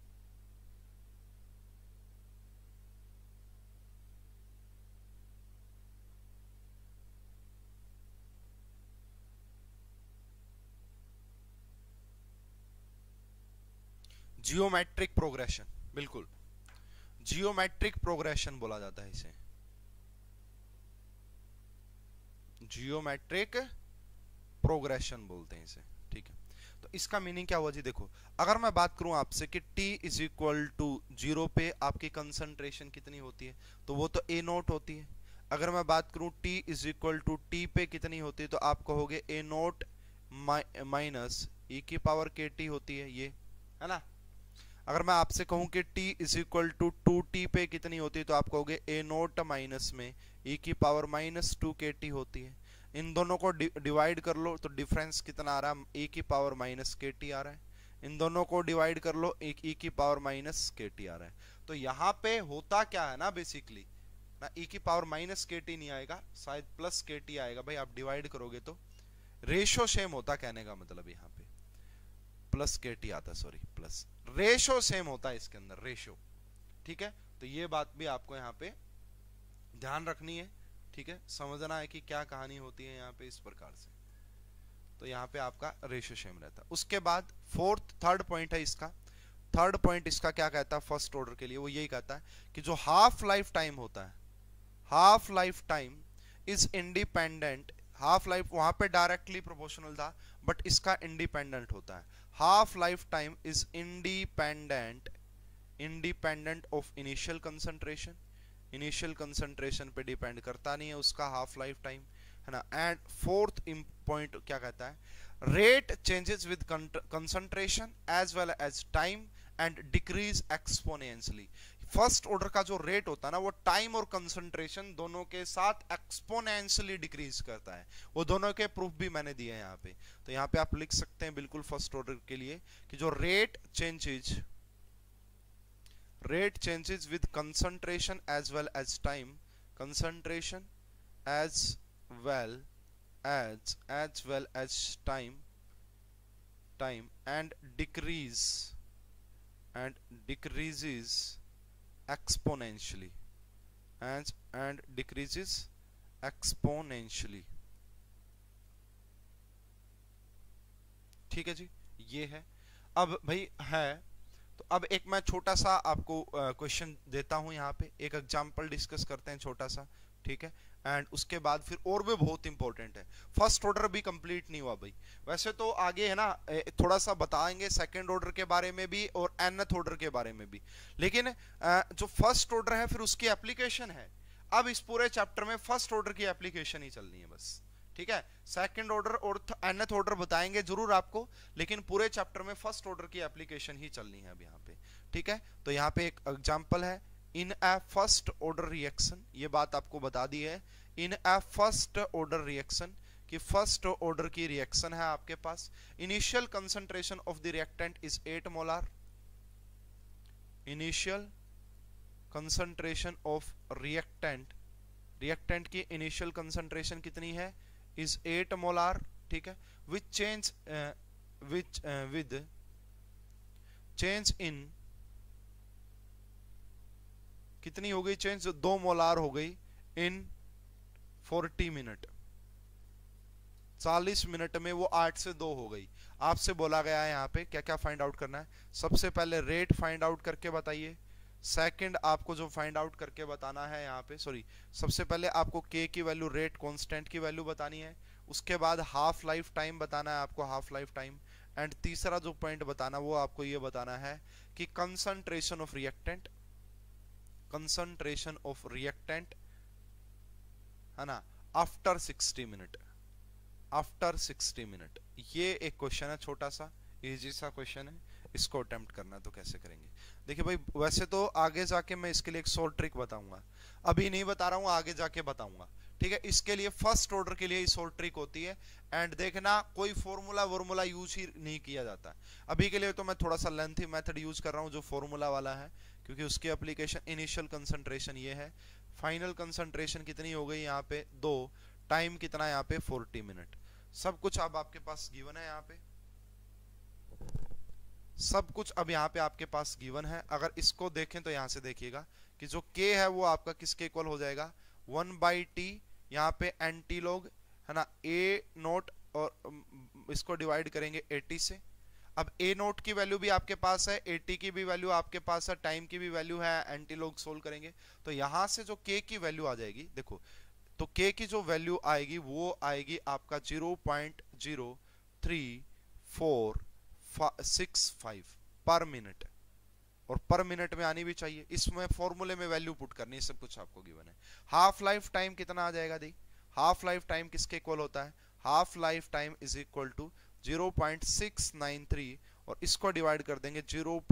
जियोमेट्रिक प्रोग्रेशन, बिल्कुल जियोमेट्रिक प्रोग्रेशन बोला जाता है इसे, जियोमेट्रिक प्रोग्रेशन बोलते हैं इसे, ठीक है। तो इसका मीनिंग क्या हुआ जी? देखो अगर मैं बात करूं आपसे कि t इज इक्वल टू 0 पे आपकी कंसंट्रेशन कितनी होती है, तो वो तो a नोट होती है। अगर मैं बात करूं t is equal to t पे कितनी होती है, तो आप कहोगे a नोट माइनस e की पावर kt होती है, ये है ना। अगर मैं आपसे कहूं कि t is equal to 2t पे कितनी होती है, तो आप कहोगे a नोट माइनस में e की पावर माइनस 2 kt होती है। इन दोनों को डिवाइड कर लो तो डिफरेंस कितना आ रहा है? e की पावर माइनस kt आ रहा है। इन दोनों को डिवाइड कर लो, e की पावर माइनस kt आ रहा है। तो यहाँ पे होता क्या है ना, बेसिकली ना e की पावर माइनस kt नहीं आएगा, शायद प्लस kt आएगा। भाई आप डिवाइड करोगे तो रेशो सेम होता, कहने का मतलब यहाँ पे प्लस kt आता, सॉरी प्लस, रेशो सेम होता है इसके अंदर, रेशो, ठीक है। तो ये बात भी आपको यहाँ पे ध्यान रखनी है, ठीक है, समझना है कि क्या कहानी होती है यहाँ पे इस प्रकार से। तो यहाँ पे आपका रेशियो सेम रहता है। उसके बाद थर्ड पॉइंट है इसका, थर्ड पॉइंट इसका क्या कहता है फर्स्ट ऑर्डर के लिए? वो यही कहता है कि जो हाफ लाइफ टाइम होता है, half life time is independent, half life वहां पे डायरेक्टली प्रोपोर्शनल था, बट इसका इंडिपेंडेंट होता है। Half life time is independent independent of initial concentration, initial concentration पे डिपेंड करता नहीं है उसका हाफ लाइफ टाइम, है ना। एंड फोर्थ पॉइंट क्या कहता है, rate changes with concentration as well as time and decrease exponentially. First order का जो रेट होता है ना वो टाइम और कंसंट्रेशन दोनों के साथ एक्सपोनेंशियली डिक्रीज करता है। वो दोनों के प्रूफ भी मैंने दिए हैं यहाँ पे, तो यहाँ पे आप लिख सकते हैं बिल्कुल फर्स्ट ऑर्डर के लिए कि जो rate changes with concentration as well as time, concentration as well as time and decreases exponentially and decreases exponentially। ठीक है जी, ये है। अब भाई है तो अब एक मैं छोटा सा आपको क्वेश्चन देता हूं, यहाँ पे एक एग्जांपल डिस्कस करते हैं छोटा सा, ठीक है। एंड उसके बाद फिर और भी बहुत इंपॉर्टेंट है, फर्स्ट ऑर्डर भी कंप्लीट नहीं हुआ भाई। वैसे तो आगे है ना थोड़ा सा बताएंगे सेकंड ऑर्डर के बारे में भी और nth ऑर्डर के बारे में भी, लेकिन जो फर्स्ट ऑर्डर है फिर उसकी एप्लीकेशन है। अब इस पूरे चैप्टर में फर्स्ट ऑर्डर की एप्लीकेशन ही चलनी है बस, ठीक है। सेकंड ऑर्डर और nth ऑर्डर बताएंगे जरूर आपको, लेकिन पूरे चैप्टर में फर्स्ट ऑर्डर की एप्लीकेशन ही चलनी है अब यहाँ पे, ठीक है। तो यहाँ पे एक एग्जांपल है, in a first order reaction, ये बात आपको बता दी है, in a first order reaction कि फर्स्ट ऑर्डर की रिएक्शन है आपके पास, initial concentration of the reactant is 8 molar, initial concentration of reactant की इनिशियल कंसंट्रेशन कितनी है, is 8 मोलार, ठीक है। विच चेंज इन कितनी हो गई चेंज, 2 मोलार हो गई इन 40 मिनट, 40 मिनट में वो 8 से 2 हो गई। आपसे बोला गया है यहाँ पे क्या क्या फाइंड आउट करना है, सबसे पहले रेट फाइंड आउट करके बताइए, सेकंड आपको जो फाइंड आउट करके बताना है यहाँ पे, सॉरी सबसे पहले आपको के की वैल्यू, रेट कांस्टेंट की वैल्यू बतानी है, उसके बाद हाफ लाइफ टाइम बताना है आपको, हाफ लाइफ टाइम, एंड तीसरा जो पॉइंट बताना वो आपको ये बताना है कि कंसंट्रेशन ऑफ रिएक्टेंट है ना आफ्टर 60 मिनट, आफ्टर 60 मिनट। ये एक क्वेश्चन है छोटा सा इजी सा क्वेश्चन है, इसको अटेम्प्ट करना है तो कैसे करेंगे। देखिए भाई वैसे तो आगे जाके मैं इसके लिए एक शॉर्ट ट्रिक बताऊंगा, अभी नहीं बता रहा हूं, आगे जाके बताऊंगा, ठीक है। इसके लिए फर्स्ट ऑर्डर के लिए ही शॉर्ट ट्रिक होती है, एंड देखना कोई फॉर्मूला यूज ही नहीं किया जाता। अभी के लिए तो मैं थोड़ा सा लेंथी मेथड यूज कर रहा हूं जो फॉर्मूला वाला है, क्योंकि उसकी एप्लीकेशन इनिशियल कंसंट्रेशन ये है, फाइनल कंसंट्रेशन कितनी हो गई यहाँ पे 2, टाइम कितना यहाँ पे 40 मिनट, सब कुछ अब आपके पास गिवन है, यहाँ पे सब कुछ अब यहाँ पे आपके पास गिवन है। अगर इसको देखें तो यहाँ से देखिएगा कि जो k है वो आपका किसके इक्वल हो जाएगा, 1/t, यहाँ पे एंटी लॉग है ना a नोट, और इसको डिवाइड करेंगे 80 से। अब a नोट की वैल्यू भी आपके पास है, 80 की भी वैल्यू आपके पास है, टाइम की भी वैल्यू है, एंटी लॉग सोल्व करेंगे तो यहाँ से जो k की वैल्यू आ जाएगी, देखो तो k की जो वैल्यू आएगी वो आएगी आपका 0.03465 पर मिनट, और पर मिनट में आनी भी चाहिए, इसमें फॉर्मूले में वैल्यू पुट करनी है, सब कुछ आपको गिवन है। हाफ लाइफ टाइम कितना आ जाएगा दी, हाफ लाइफ टाइम किसके इक्वल होता है, half life time is equal to 0.693, और इसको डिवाइड कर देंगे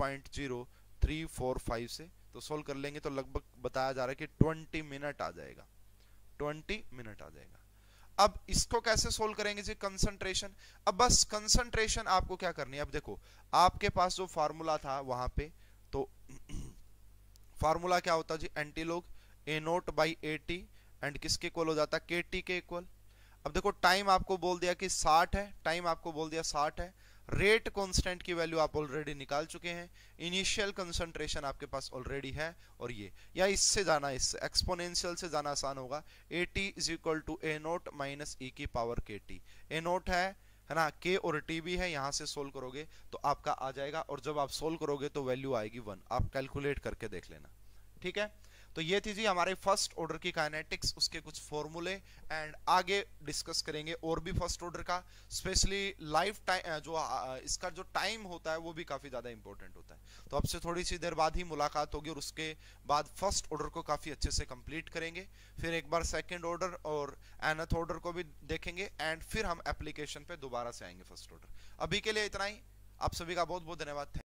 0.0345 से, तो सोल्व कर लेंगे तो लगभग बताया जा रहा है कि 20 मिनट आ जाएगा, 20 मिनट आ जाएगा। अब इसको कैसे सोल्व करेंगे जी, कंसंट्रेशन। अब बस कंसंट्रेशन आपको क्या करनी है, अब देखो आपके पास जो फार्मूला था वहां पे, तो फार्मूला क्या होता जी, anti log a naught by AT, and किसके इक्वल हो जाता है, KT के इक्वल। अब देखो टाइम आपको बोल दिया कि 60 है, टाइम आपको बोल दिया 60 है, रेट कांस्टेंट की वैल्यू आप ऑलरेडी निकाल चुके हैं, इनिशियल कंसंट्रेशन आपके पास ऑलरेडी है, और ये या इससे जाना, इससे एक्सपोनेंशियल से जाना आसान होगा, AT is equal to a naught minus e की पावर KT। a नोट है ना, k और t भी है, यहां से सोल्व करोगे तो आपका आ जाएगा, और जब आप सोल्व करोगे तो वैल्यू आएगी 1, आप कैलकुलेट करके देख लेना, ठीक है। तो ये थी जी हमारे फर्स्ट ऑर्डर की काइनेटिक्स, उसके कुछ फॉर्मूले, एंड आगे डिस्कस करेंगे और भी फर्स्ट ऑर्डर का, स्पेशली लाइफ टाइम जो इसका जो टाइम होता है वो भी काफी ज्यादा इंपॉर्टेंट होता है। तो अब से थोड़ी सी देर बाद ही मुलाकात होगी और उसके बाद फर्स्ट ऑर्डर को काफी अच्छे से कंप्लीट करेंगे, फिर एक बार सेकंड ऑर्डर और nth ऑर्डर को भी देखेंगे, एंड फिर हम एप्लीकेशन पे दोबारा से आएंगे फर्स्ट ऑर्डर। अभी के लिए इतना ही, आप सभी का बहुत बहुत धन्यवाद।